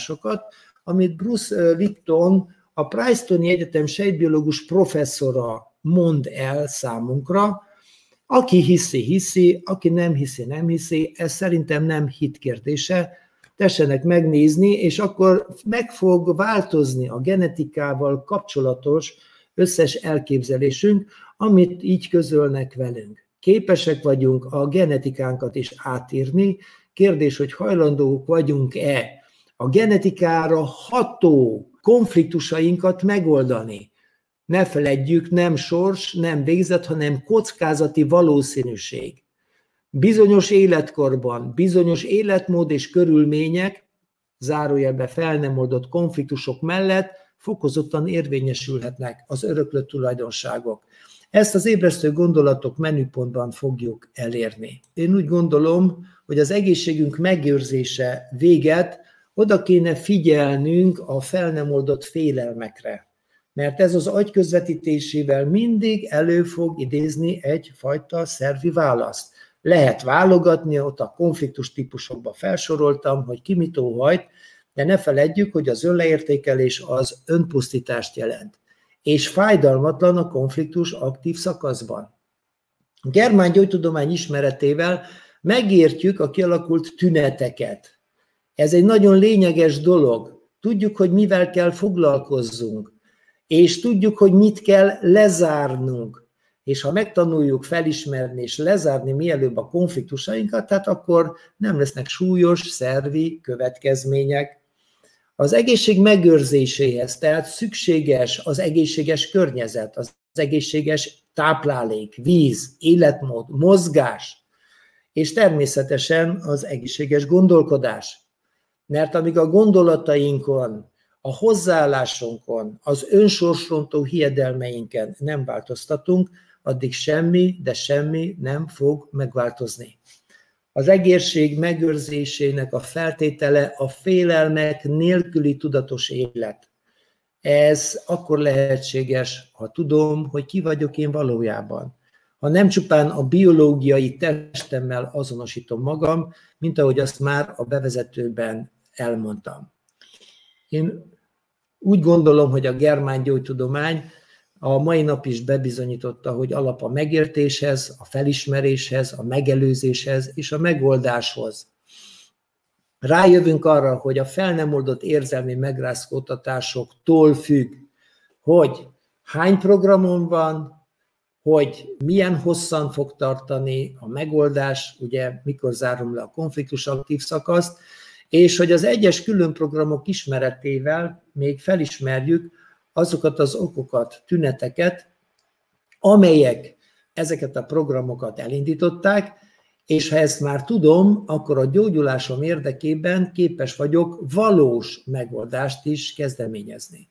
előadásokat, amit Bruce Lipton, a Princetoni Egyetem sejtbiológus professzora mond el számunkra. Aki hiszi, hiszi, aki nem hiszi, nem hiszi, ez szerintem nem hit kérdése. Tessenek megnézni, és akkor meg fog változni a genetikával kapcsolatos összes elképzelésünk, amit így közölnek velünk. Képesek vagyunk a genetikánkat is átírni. Kérdés, hogy hajlandók vagyunk-e a genetikára ható konfliktusainkat megoldani. Ne feledjük, nem sors, nem végzet, hanem kockázati valószínűség. Bizonyos életkorban, bizonyos életmód és körülmények, zárójelbe fel nem oldott konfliktusok mellett fokozottan érvényesülhetnek az öröklött tulajdonságok. Ezt az ébresztő gondolatok menüpontban fogjuk elérni. Én úgy gondolom, hogy az egészségünk megőrzése véget oda kéne figyelnünk a fel nem oldott félelmekre. Mert ez az agy közvetítésével mindig elő fog idézni egyfajta szervi választ. Lehet válogatni, ott a konfliktus típusokba felsoroltam, hogy ki mit óhajt, de ne feledjük, hogy az önleértékelés az önpusztítást jelent. És fájdalmatlan a konfliktus aktív szakaszban. A germán gyógytudomány ismeretével megértjük a kialakult tüneteket. Ez egy nagyon lényeges dolog. Tudjuk, hogy mivel kell foglalkozzunk, és tudjuk, hogy mit kell lezárnunk. És ha megtanuljuk felismerni és lezárni mielőbb a konfliktusainkat, tehát akkor nem lesznek súlyos szervi következmények. Az egészség megőrzéséhez, tehát szükséges az egészséges környezet, az egészséges táplálék, víz, életmód, mozgás, és természetesen az egészséges gondolkodás. Mert amíg a gondolatainkon, a hozzáállásunkon, az önsorsrontó hiedelmeinken nem változtatunk, addig semmi, de semmi nem fog megváltozni. Az egészség megőrzésének a feltétele a félelmek nélküli tudatos élet. Ez akkor lehetséges, ha tudom, hogy ki vagyok én valójában. Ha nem csupán a biológiai testemmel azonosítom magam, mint ahogy azt már a bevezetőben elmondtam. Én úgy gondolom, hogy a germán gyógytudomány a mai nap is bebizonyította, hogy alap a megértéshez, a felismeréshez, a megelőzéshez és a megoldáshoz. Rájövünk arra, hogy a fel nem oldott érzelmi megrázkódtatásoktól függ, hogy hány programon van, hogy milyen hosszan fog tartani a megoldás, ugye mikor zárom le a konfliktus aktív szakaszt, és hogy az egyes külön programok ismeretével még felismerjük azokat az okokat, tüneteket, amelyek ezeket a programokat elindították, és ha ezt már tudom, akkor a gyógyulásom érdekében képes vagyok valós megoldást is kezdeményezni.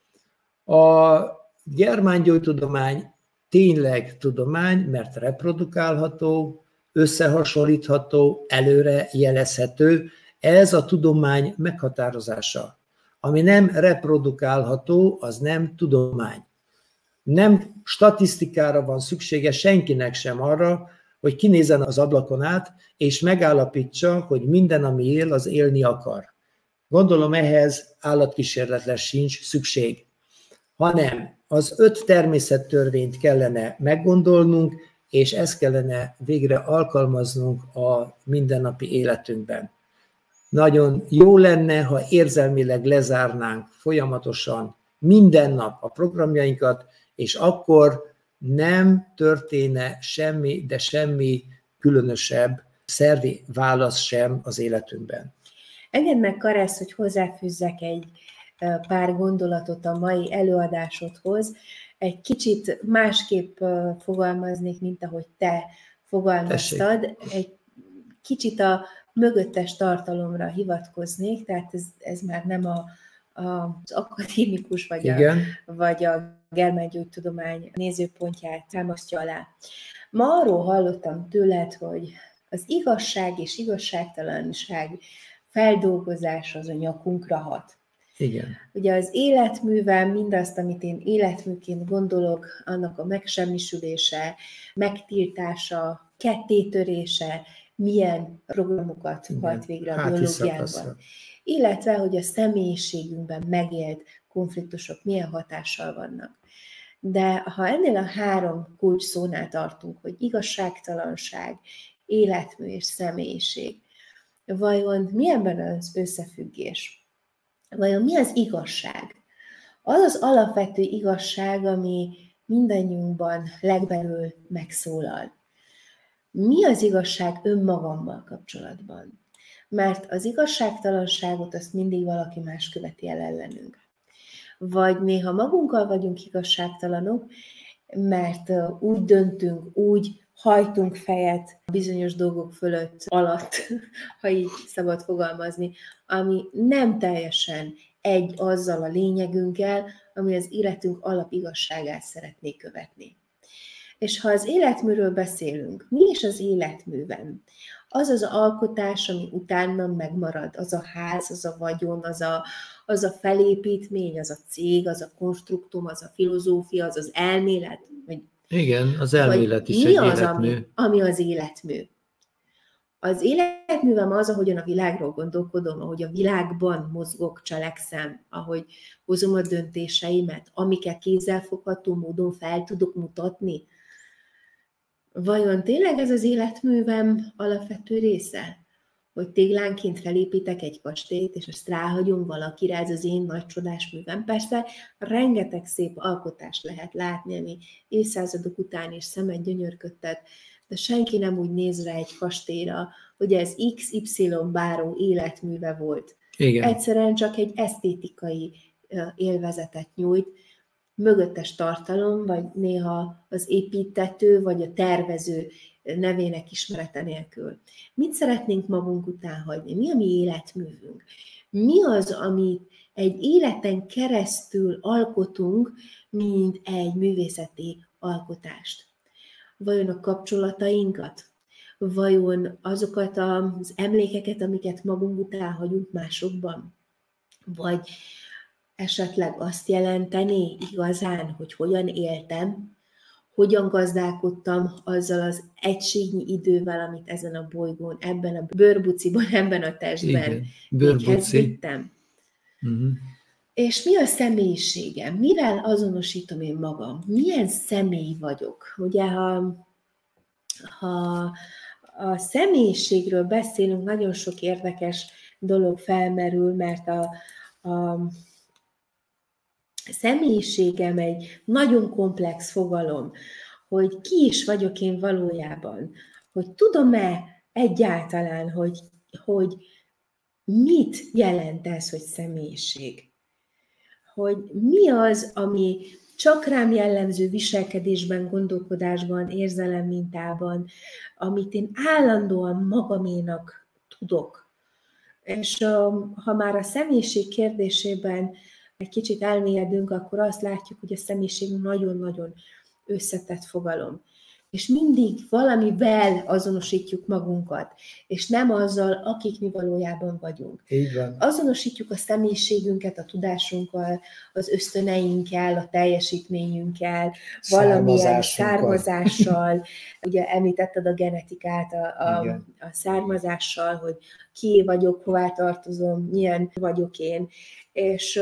A germán gyógytudomány tényleg tudomány, mert reprodukálható, összehasonlítható, előre jelezhető. Ez a tudomány meghatározása. Ami nem reprodukálható, az nem tudomány. Nem statisztikára van szüksége senkinek sem arra, hogy kinézzen az ablakon át, és megállapítsa, hogy minden, ami él, az élni akar. Gondolom ehhez állatkísérletre sincs szükség, hanem az öt természettörvényt kellene meggondolnunk, és ezt kellene végre alkalmaznunk a mindennapi életünkben. Nagyon jó lenne, ha érzelmileg lezárnánk folyamatosan minden nap a programjainkat, és akkor nem történne semmi, de semmi különösebb szervi válasz sem az életünkben.
Engedd meg, Karesz, hogy hozzáfűzzek egy pár gondolatot a mai előadásodhoz. Egy kicsit másképp fogalmaznék, mint ahogy te fogalmaztad. Tessék. Egy kicsit a mögöttes tartalomra hivatkoznék, tehát ez, ez már nem a, a, az akadémikus vagy a, vagy a germán gyógytudomány nézőpontját támasztja alá. Ma arról hallottam tőled, hogy az igazság és igazságtalanság feldolgozása az a nyakunkra hat.
Igen.
Ugye az életművel mindazt, amit én életműként gondolok, annak a megsemmisülése, megtiltása, kettétörése, milyen programokat hajt végre a biológiában. Illetve, hogy a személyiségünkben megélt konfliktusok milyen hatással vannak. De ha ennél a három kulcs szónál tartunk, hogy igazságtalanság, életmű és személyiség, vajon mi ebben az összefüggés? Vajon mi az igazság? Az az alapvető igazság, ami mindannyiunkban legbelül megszólal. Mi az igazság önmagammal kapcsolatban? Mert az igazságtalanságot azt mindig valaki más követi el ellenünk. Vagy néha magunkkal vagyunk igazságtalanok, mert úgy döntünk, úgy hajtunk fejet bizonyos dolgok fölött, alatt, ha így szabad fogalmazni, ami nem teljesen egy azzal a lényegünkkel, ami az életünk alapigazságát szeretné követni. És ha az életműről beszélünk, mi is az életművem? Az az alkotás, ami utána megmarad, az a ház, az a vagyon, az a, az a felépítmény, az a cég, az a konstruktum, az a filozófia, az az elmélet. Vagy,
igen, az elmélet is
mi
egy
az,
életmű.
ami, ami az életmű? Az életművem az, ahogyan a világról gondolkodom, ahogy a világban mozgok, cselekszem, ahogy hozom a döntéseimet, amiket kézzelfogható módon fel tudok mutatni. Vajon tényleg ez az életművem alapvető része? Hogy téglánként felépítek egy kastélyt, és azt ráhagyom valakire, ez az én nagy csodás művem. Persze rengeteg szép alkotást lehet látni, ami évszázadok után is szemet gyönyörködtet, de senki nem úgy néz rá egy kastélyra, hogy ez iksz ipszilon báró életműve volt. Igen. Egyszerűen csak egy esztétikai élvezetet nyújt, mögöttes tartalom, vagy néha az építető, vagy a tervező nevének ismerete nélkül. Mit szeretnénk magunk után hagyni? Mi a mi életművünk? Mi az, amit egy életen keresztül alkotunk, mint egy művészeti alkotást? Vajon a kapcsolatainkat? Vajon azokat az emlékeket, amiket magunk után hagyunk másokban? Vagy esetleg azt jelenteni igazán, hogy hogyan éltem, hogyan gazdálkodtam azzal az egységnyi idővel, amit ezen a bolygón, ebben a bőrbuciban, ebben a testben méghez vittem. Uh-huh. És mi a személyiségem? Mivel azonosítom én magam? Milyen személy vagyok? Ugye, ha, ha a személyiségről beszélünk, nagyon sok érdekes dolog felmerül, mert a, a személyiségem egy nagyon komplex fogalom, hogy ki is vagyok én valójában, hogy tudom-e egyáltalán, hogy, hogy mit jelent ez, hogy személyiség. Hogy mi az, ami csak rám jellemző viselkedésben, gondolkodásban, érzelemmintában, amit én állandóan magaménak tudok. És ha már a személyiség kérdésében egy kicsit elmélyedünk, akkor azt látjuk, hogy a személyiség nagyon-nagyon összetett fogalom. És mindig valamivel azonosítjuk magunkat, és nem azzal, akik mi valójában vagyunk.
Így van.
Azonosítjuk a személyiségünket a tudásunkkal, az ösztöneinkkel, a teljesítményünkkel, valamilyen származással. Ugye említetted a genetikát, a, a, a származással, hogy ki vagyok, hová tartozom, milyen vagyok én. És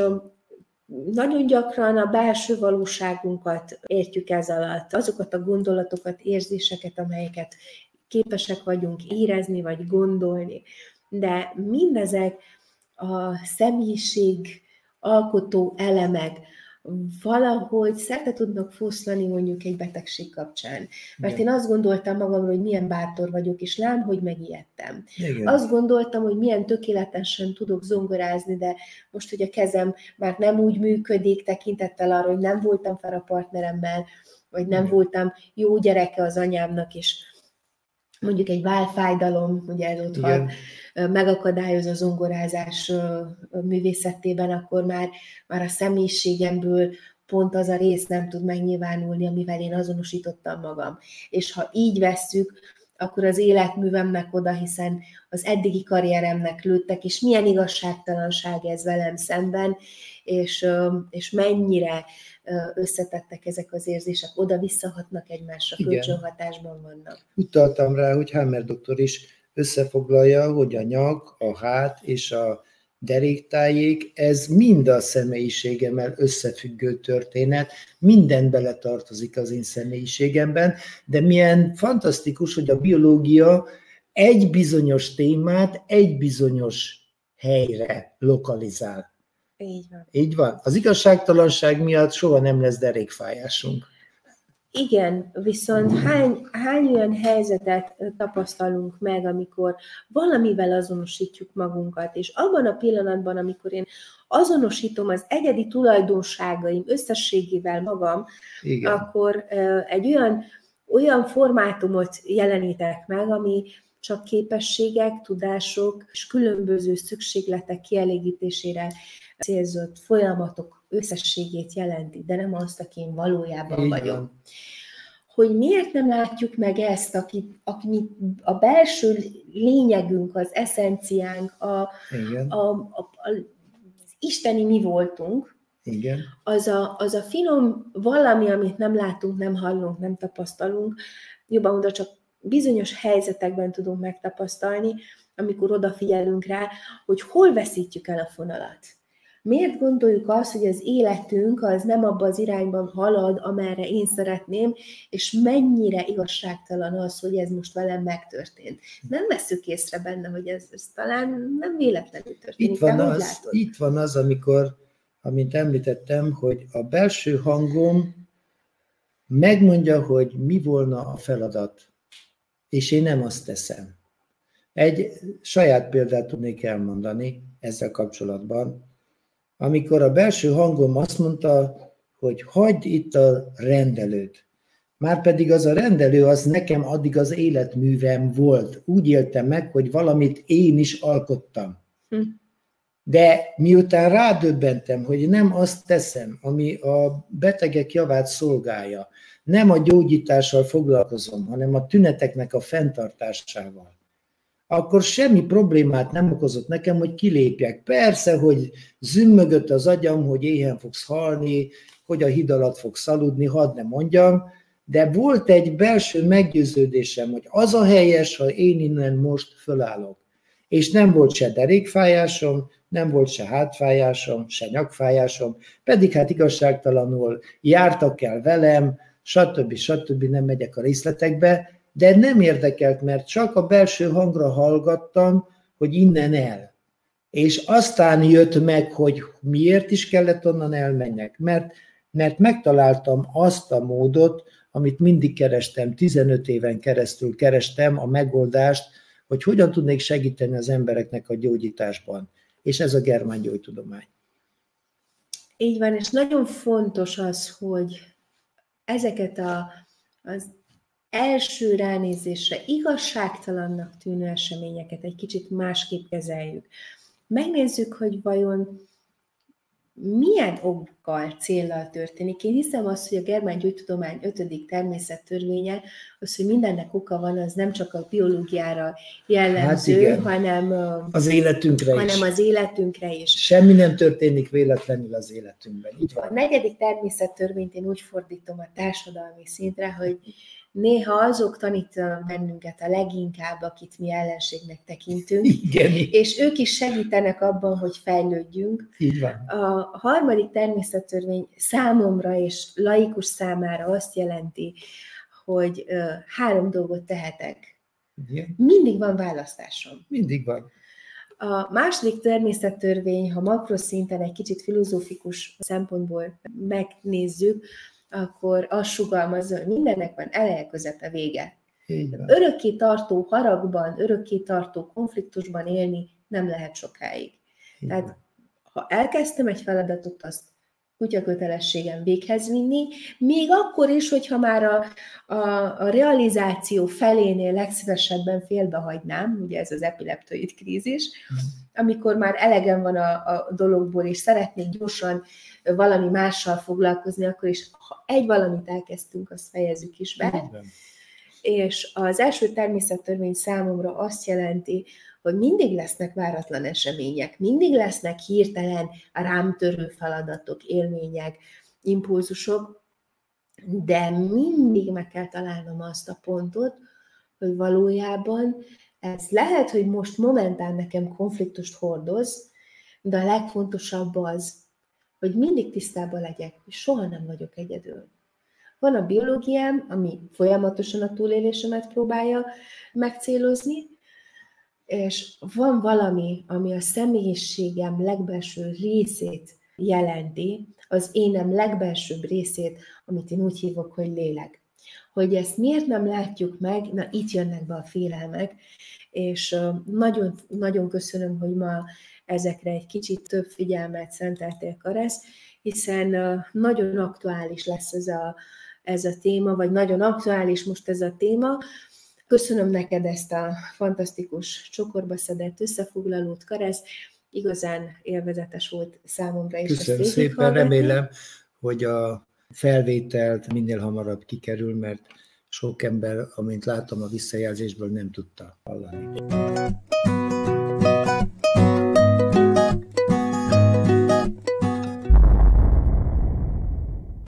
nagyon gyakran a belső valóságunkat értjük ez alatt, azokat a gondolatokat, érzéseket, amelyeket képesek vagyunk érezni vagy gondolni. De mindezek a személyiség alkotó elemek valahogy szerte tudnak foszlani mondjuk egy betegség kapcsán. Mert igen. Én azt gondoltam magamról, hogy milyen bátor vagyok, és lám, hogy megijedtem. Igen. Azt gondoltam, hogy milyen tökéletesen tudok zongorázni, de most, hogy a kezem már nem úgy működik, tekintettel arra, hogy nem voltam fel a partneremmel, vagy nem igen. voltam jó gyereke az anyámnak, és mondjuk egy vállfájdalom, ugye ez otthon megakadályoz a zongorázás művészetében, akkor már, már a személyiségemből pont az a rész nem tud megnyilvánulni, amivel én azonosítottam magam. És ha így vesszük, akkor az életművemnek oda, hiszen az eddigi karrieremnek lőttek, és milyen igazságtalanság ez velem szemben, és, és mennyire összetettek ezek az érzések, oda visszahatnak egymásra, kölcsönhatásban vannak.
Utaltam rá, hogy Hammer doktor is összefoglalja, hogy a nyak, a hát és a deréktájék, ez mind a személyiségemmel összefüggő történet, minden beletartozik az én személyiségemben, de milyen fantasztikus, hogy a biológia egy bizonyos témát egy bizonyos helyre lokalizál.
Így van.
Így van. Az igazságtalanság miatt soha nem lesz derékfájásunk.
Igen, viszont hány, hány olyan helyzetet tapasztalunk meg, amikor valamivel azonosítjuk magunkat, és abban a pillanatban, amikor én azonosítom az egyedi tulajdonságaim összességével magam, igen, akkor egy olyan, olyan formátumot jelenítek meg, ami csak képességek, tudások és különböző szükségletek kielégítésére célzott folyamatok összességét jelenti, de nem azt, aki én valójában vagyok. Hogy miért nem látjuk meg ezt, akit, akit a belső lényegünk, az eszenciánk, a, a, a, a, az isteni mi voltunk,
igen,
az a, az a finom valami, amit nem látunk, nem hallunk, nem tapasztalunk, jobban oda csak bizonyos helyzetekben tudunk megtapasztalni, amikor odafigyelünk rá, hogy hol veszítjük el a fonalat. Miért gondoljuk azt, hogy az életünk az nem abba az irányban halad, amerre én szeretném, és mennyire igazságtalan az, hogy ez most velem megtörtént. Nem vesszük észre benne, hogy ez, ez talán nem véletlenül történik.
Itt van, az, itt van az, amikor, amint említettem, hogy a belső hangom megmondja, hogy mi volna a feladat, és én nem azt teszem. Egy saját példát tudnék elmondani ezzel kapcsolatban. Amikor a belső hangom azt mondta, hogy hagyd itt a rendelőt. Márpedig az a rendelő, az nekem addig az életművem volt. Úgy éltem meg, hogy valamit én is alkottam. Hm. De miután rádöbbentem, hogy nem azt teszem, ami a betegek javát szolgálja, nem a gyógyítással foglalkozom, hanem a tüneteknek a fenntartásával, akkor semmi problémát nem okozott nekem, hogy kilépjek. Persze, hogy zümmögött az agyam, hogy éhen fogsz halni, hogy a híd alatt fogsz aludni, hadd ne mondjam, de volt egy belső meggyőződésem, hogy az a helyes, ha én innen most fölállok. És nem volt se derékfájásom, nem volt se hátfájásom, se nyakfájásom, pedig hát igazságtalanul jártak el velem, stb. stb. Nem megyek a részletekbe, de nem érdekelt, mert csak a belső hangra hallgattam, hogy innen el. És aztán jött meg, hogy miért is kellett onnan elmenjek, mert, mert megtaláltam azt a módot, amit mindig kerestem, tizenöt éven keresztül kerestem a megoldást, hogy hogyan tudnék segíteni az embereknek a gyógyításban. És ez a germán gyógytudomány.
Így van, és nagyon fontos az, hogy ezeket a, az első ránézésre igazságtalannak tűnő eseményeket egy kicsit másképp kezeljük. Megnézzük, hogy vajon milyen okkal, céllal történik. Én hiszem azt, hogy a germán gyógytudomány ötödik természettörvénye, az, hogy mindennek oka van, az nem csak a biológiára jellemző, hát hanem
az életünkre
hanem
is.
az életünkre is.
Semmi nem történik véletlenül az életünkben. Így van.
A negyedik természettörvényt én úgy fordítom a társadalmi szintre, hogy néha azok tanítanak bennünket a leginkább, akit mi ellenségnek tekintünk,
igen,
és ők is segítenek abban, hogy fejlődjünk.
Így van.
A harmadik természettörvény számomra és laikus számára azt jelenti, hogy uh, három dolgot tehetek.
Igen.
Mindig van választásom.
Mindig van.
A második természettörvény, ha makroszinten egy kicsit filozófikus szempontból megnézzük, akkor azt sugalmazza, hogy mindennek van eleje, közepe, vége. Örökké tartó haragban, örökké tartó konfliktusban élni nem lehet sokáig. Igen. Tehát, ha elkezdtem egy feladatot, azt kutyakötelességem véghez vinni, még akkor is, hogyha már a, a, a realizáció felénél legszívesebben félbehagynám, ugye ez az epileptoid krízis, amikor már elegem van a, a dologból, és szeretnék gyorsan valami mással foglalkozni, akkor is, ha egy valamit elkezdtünk, azt fejezzük is be. Igen. És az első természettörvény számomra azt jelenti, hogy mindig lesznek váratlan események, mindig lesznek hirtelen rám törő feladatok, élmények, impulzusok, de mindig meg kell találnom azt a pontot, hogy valójában ez lehet, hogy most momentán nekem konfliktust hordoz, de a legfontosabb az, hogy mindig tisztában legyek, hogy soha nem vagyok egyedül. Van a biológiám, ami folyamatosan a túlélésemet próbálja megcélozni, és van valami, ami a személyiségem legbelső részét jelenti, az énem legbelsőbb részét, amit én úgy hívok, hogy lélek. Hogy ezt miért nem látjuk meg, na itt jönnek be a félelmek, és nagyon, nagyon köszönöm, hogy ma ezekre egy kicsit több figyelmet szenteltél, Karesz, hiszen nagyon aktuális lesz ez a, ez a téma, vagy nagyon aktuális most ez a téma. Köszönöm neked ezt a fantasztikus csokorba szedett összefoglalót, Karesz, igazán élvezetes volt számomra is.
Köszönöm szépen, remélem, hogy a felvételt minél hamarabb kikerül, mert sok ember, amint látom a visszajelzésből, nem tudta hallani.